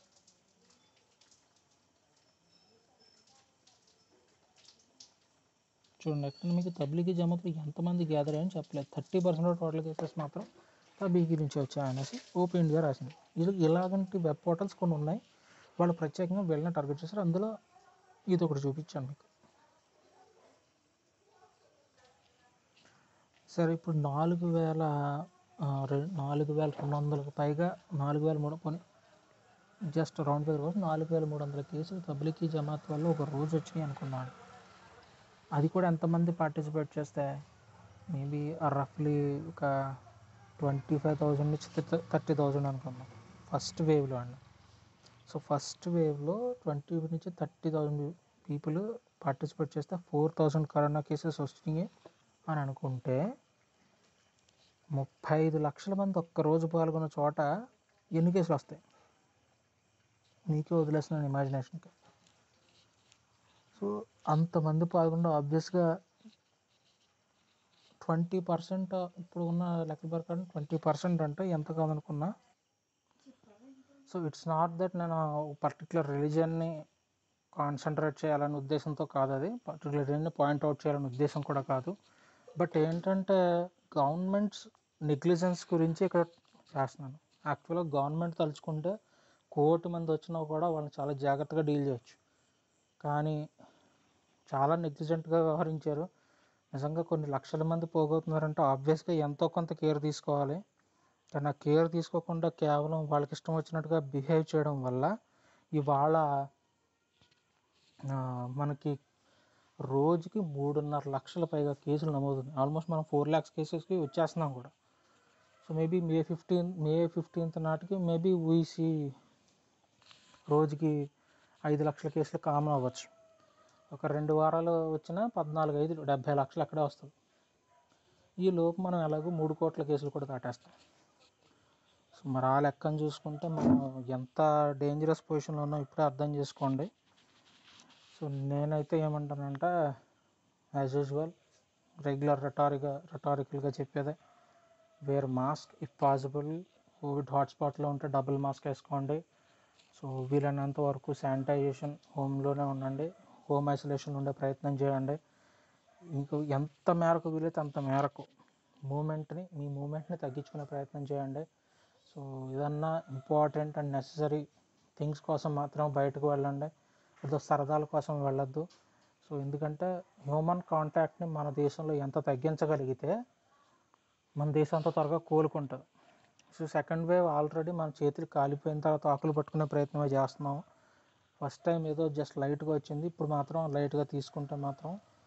చూడండి ఎక్కడ మీకు తబ్లిగీ జమాత్లో ఎంతమంది గ్యాదర్ అయ్యని చెప్పలేదు. థర్టీ పర్సెంట్ టోటల్ కేసెస్ మాత్రం తబ్లిగీ నుంచి వచ్చాయనేసి ఓపీ ఇండియా రాసింది. ఇది ఇలాగంటి వెబ్ పోర్టల్స్ కొన్ని ఉన్నాయి, వాళ్ళు ప్రత్యేకంగా వీళ్ళని టార్గెట్ చేశారు. అందులో ఇది ఒకటి చూపించాను మీకు. సరే ఇప్పుడు నాలుగు వేల నాలుగు వేల రెండు వందలకు పైగా నాలుగు వేల మూడు కొన్ని జస్ట్ రౌండ్ ఫిగర్ కోసం నాలుగు వేల మూడు వందల కేసులు తబ్లిగీ జమాత్ వల్ల ఒక రోజు వచ్చినాయి అనుకున్నాను. అది కూడా ఎంతమంది పార్టిసిపేట్ చేస్తే మేబీ రఫ్లీ ఒక ట్వంటీ ఫైవ్ థౌజండ్ నుంచి థర్టీ థౌజండ్ అనుకున్నాం ఫస్ట్ వేవ్లో అండి. సో ఫస్ట్ వేవ్లో ట్వంటీ నుంచి థర్టీ థౌజండ్ పీపుల్ పార్టిసిపేట్ చేస్తే ఫోర్ థౌజండ్ కరోనా కేసెస్ వచ్చినాయి అని అనుకుంటే ముప్పై ఐదు లక్షల మంది ఒక్కరోజు పాల్గొన్న చోట ఎన్ని కేసులు వస్తాయి? మీకే వదిలేస్తున్నాను ఇమాజినేషన్కి. సో అంతమంది పాల్గొన్న ఆబ్వియస్గా ట్వంటీ పర్సెంట్ ఇప్పుడు ఉన్న లెక్కల ప్రకారం ట్వంటీ పర్సెంట్ అంటే ఎంత కాదనుకున్నా. సో ఇట్స్ నాట్ దట్ నేను పర్టికులర్ రిలీజియన్ని కాన్సన్ట్రేట్ చేయాలనే ఉద్దేశంతో కాదు, అది పర్టికులర్ రిలీజియన్ని పాయింట్అవుట్ చేయాలనే ఉద్దేశం కూడా కాదు. బట్ ఏంటంటే గవర్నమెంట్స్ నెగ్లిజెన్స్ గురించి ఇక్కడ చేస్తున్నాను. యాక్చువల్గా గవర్నమెంట్ తలుచుకుంటే కోటి మంది వచ్చినా కూడా వాళ్ళని చాలా జాగ్రత్తగా డీల్ చేయొచ్చు, కానీ చాలా నెగ్లిజెంట్గా వ్యవహరించారు. నిజంగా కొన్ని లక్షల మంది పోగొతున్నారంటే ఆబ్వియస్గా ఎంతో కొంత కేర్ తీసుకోవాలి. కానీ ఆ కేర్ తీసుకోకుండా కేవలం వాళ్ళకి ఇష్టం వచ్చినట్టుగా బిహేవ్ చేయడం వల్ల ఇవాళ మనకి రోజుకి మూడున్నర లక్షల పైగా కేసులు నమోదున్నాయి. ఆల్మోస్ట్ మనం ఫోర్ ల్యాక్స్ కేసెస్కి వచ్చేస్తున్నాం కూడా. So maybe May fifteen May fifteenth నాటికి మేబీ వీసీ రోజుకి ఐదు లక్షల కేసులు కామన్ అవ్వచ్చు. ఒక రెండు వారాలు వచ్చినా పద్నాలుగు ఐదు డెబ్భై లక్షలు అక్కడే వస్తుంది. ఈ లోపు మనం ఎలాగో మూడు కోట్ల కేసులు కూడా దాటేస్తాం. సో మరి ఆ లెక్కను చూసుకుంటే మనం ఎంత డేంజరస్ పొజిషన్లో ఉన్నాం ఇప్పుడే అర్థం చేసుకోండి. సో నేనైతే ఏమంటానంటే యాజ్ యూజువల్ రెగ్యులర్ రెటారిగా రెటారికల్గా చెప్పేదే, wear mask if possible. Covid హాట్స్పాట్లో ఉంటే డబుల్ మాస్క్ వేసుకోండి. సో వీలైనంత వరకు శానిటైజేషన్ హోమ్లోనే ఉండండి, హోమ్ ఐసోలేషన్ ఉండే ప్రయత్నం చేయండి. ఇంకో ఎంత మేరకు వీలైతే అంత మేరకు మూమెంట్ని మీ మూమెంట్ని తగ్గించుకునే ప్రయత్నం చేయండి. సో ఏదన్నా ఇంపార్టెంట్ అండ్ నెససరీ థింగ్స్ కోసం మాత్రం బయటకు వెళ్ళండి, ఏదో సరదాల కోసం వెళ్ళొద్దు. సో ఎందుకంటే హ్యూమన్ కాంటాక్ట్ని మన దేశంలో ఎంత తగ్గించగలిగితే మన దేశం అంత త్వరగా కోలుకుంటుంది. సో సెకండ్ వేవ్ ఆల్రెడీ మన చేతులు కాలిపోయిన తర్వాత ఆకులు పట్టుకునే ప్రయత్నమే చేస్తున్నాం. ఫస్ట్ టైం ఏదో జస్ట్ లైట్గా వచ్చింది, ఇప్పుడు మాత్రం లైట్గా తీసుకుంటే మాత్రం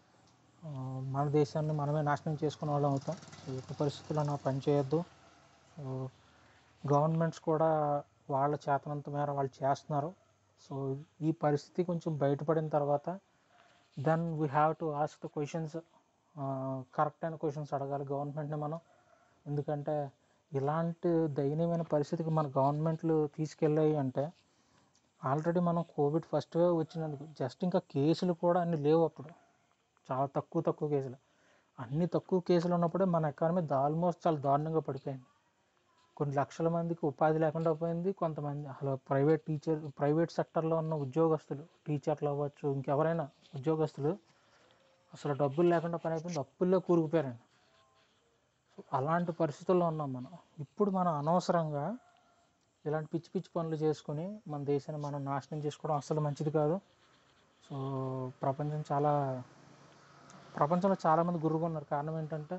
మన దేశాన్ని మనమే నాశనం చేసుకునే వాళ్ళం అవుతాం. సో ఎట్టి పరిస్థితుల్లో నా పని చేయొద్దు. సో గవర్నమెంట్స్ కూడా వాళ్ళ చేతనంత మేర వాళ్ళు చేస్తున్నారు. సో ఈ పరిస్థితి కొంచెం బయటపడిన తర్వాత then we have to ask the questions, correct అయిన క్వశ్చన్స్ అడగాలి గవర్నమెంట్ని మనం. ఎందుకంటే ఇలాంటి దయనీయమైన పరిస్థితికి మన గవర్నమెంట్లు తీసుకెళ్ళాయి అంటే ఆల్రెడీ మనం కోవిడ్ ఫస్ట్ వేవ్ వచ్చినందుకు జస్ట్ ఇంకా కేసులు కూడా అన్ని లేవు, అప్పుడు చాలా తక్కువ తక్కువ కేసులు. అన్ని తక్కువ కేసులు ఉన్నప్పుడే మన ఎకానమీ ఆల్మోస్ట్ చాలా దారుణంగా పడిపోయింది. కొన్ని లక్షల మందికి ఉపాధి లేకుండా పోయింది. కొంతమంది అసలు ప్రైవేట్ టీచర్ ప్రైవేట్ సెక్టర్లో ఉన్న ఉద్యోగస్తులు, టీచర్లు అవ్వచ్చు, ఇంకెవరైనా ఉద్యోగస్తులు అసలు డబ్బులు లేకుండా పని అయిపోయింది, అప్పుల్లో కూరుకుపోయారండి. సో అలాంటి పరిస్థితుల్లో ఉన్నాం మనం. ఇప్పుడు మనం అనవసరంగా ఇలాంటి పిచ్చి పిచ్చి పనులు చేసుకుని మన దేశాన్ని మనం నాశనం చేసుకోవడం అస్సలు మంచిది కాదు. సో ప్రపంచం చాలా ప్రపంచంలో చాలామంది గుర్రుగా ఉన్నారు. కారణం ఏంటంటే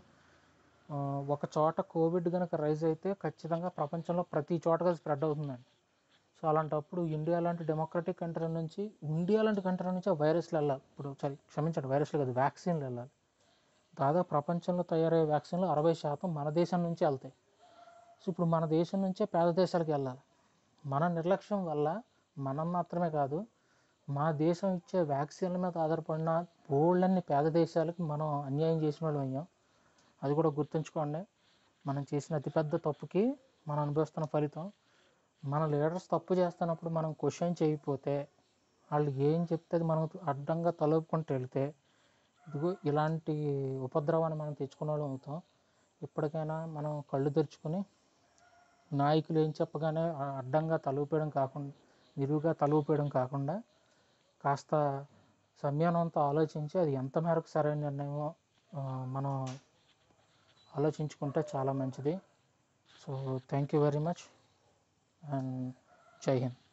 ఒక చోట కోవిడ్ కనుక రైజ్ అయితే ఖచ్చితంగా ప్రపంచంలో ప్రతి చోటగా స్ప్రెడ్ అవుతుందండి. సో అలాంటప్పుడు ఇండియా లాంటి డెమోక్రటిక్ కంట్రీ నుంచి ఇండియా లాంటి కంట్రీ నుంచి ఆ వైరస్లు వెళ్ళాలి. ఇప్పుడు సరే క్షమించండి, వైరస్లు కాదు, వ్యాక్సిన్లు వెళ్ళాలి. దాదాపు ప్రపంచంలో తయారయ్యే వ్యాక్సిన్లు అరవై శాతం మన దేశం నుంచి వెళ్తాయి. సో ఇప్పుడు మన దేశం నుంచే పేద దేశాలకు వెళ్ళాలి. మన నిర్లక్ష్యం వల్ల మనం మాత్రమే కాదు, మన దేశం ఇచ్చే వ్యాక్సిన్ల మీద ఆధారపడిన బోల్డన్ని పేద దేశాలకు మనం అన్యాయం చేసిన వాళ్ళు అయ్యాం. అది కూడా గుర్తుంచుకోండి. మనం చేసిన అతిపెద్ద తప్పుకి మనం అనుభవిస్తున్న ఫలితం. మన లీడర్స్ తప్పు చేస్తున్నప్పుడు మనం క్వశ్చన్ చేయకపోతే, వాళ్ళు ఏం చెప్తే అది మనం అడ్డంగా తలుపుకుంటూ వెళితే ఇదిగో ఇలాంటి ఉపద్రవాన్ని మనం తెచ్చుకునే వాళ్ళం అవుతాం. ఇప్పటికైనా మనం కళ్ళు తెరుచుకొని నాయకులు ఏం చెప్పగానే అడ్డంగా తలూపేయడం కాకుండా, నిలువుగా తలూపేయడం కాకుండా కాస్త సంయమనంతో ఆలోచించి అది ఎంత మేరకు సరైన నిర్ణయమో మనం ఆలోచించుకుంటే చాలా మంచిది. So thank you very much and Jai Hind.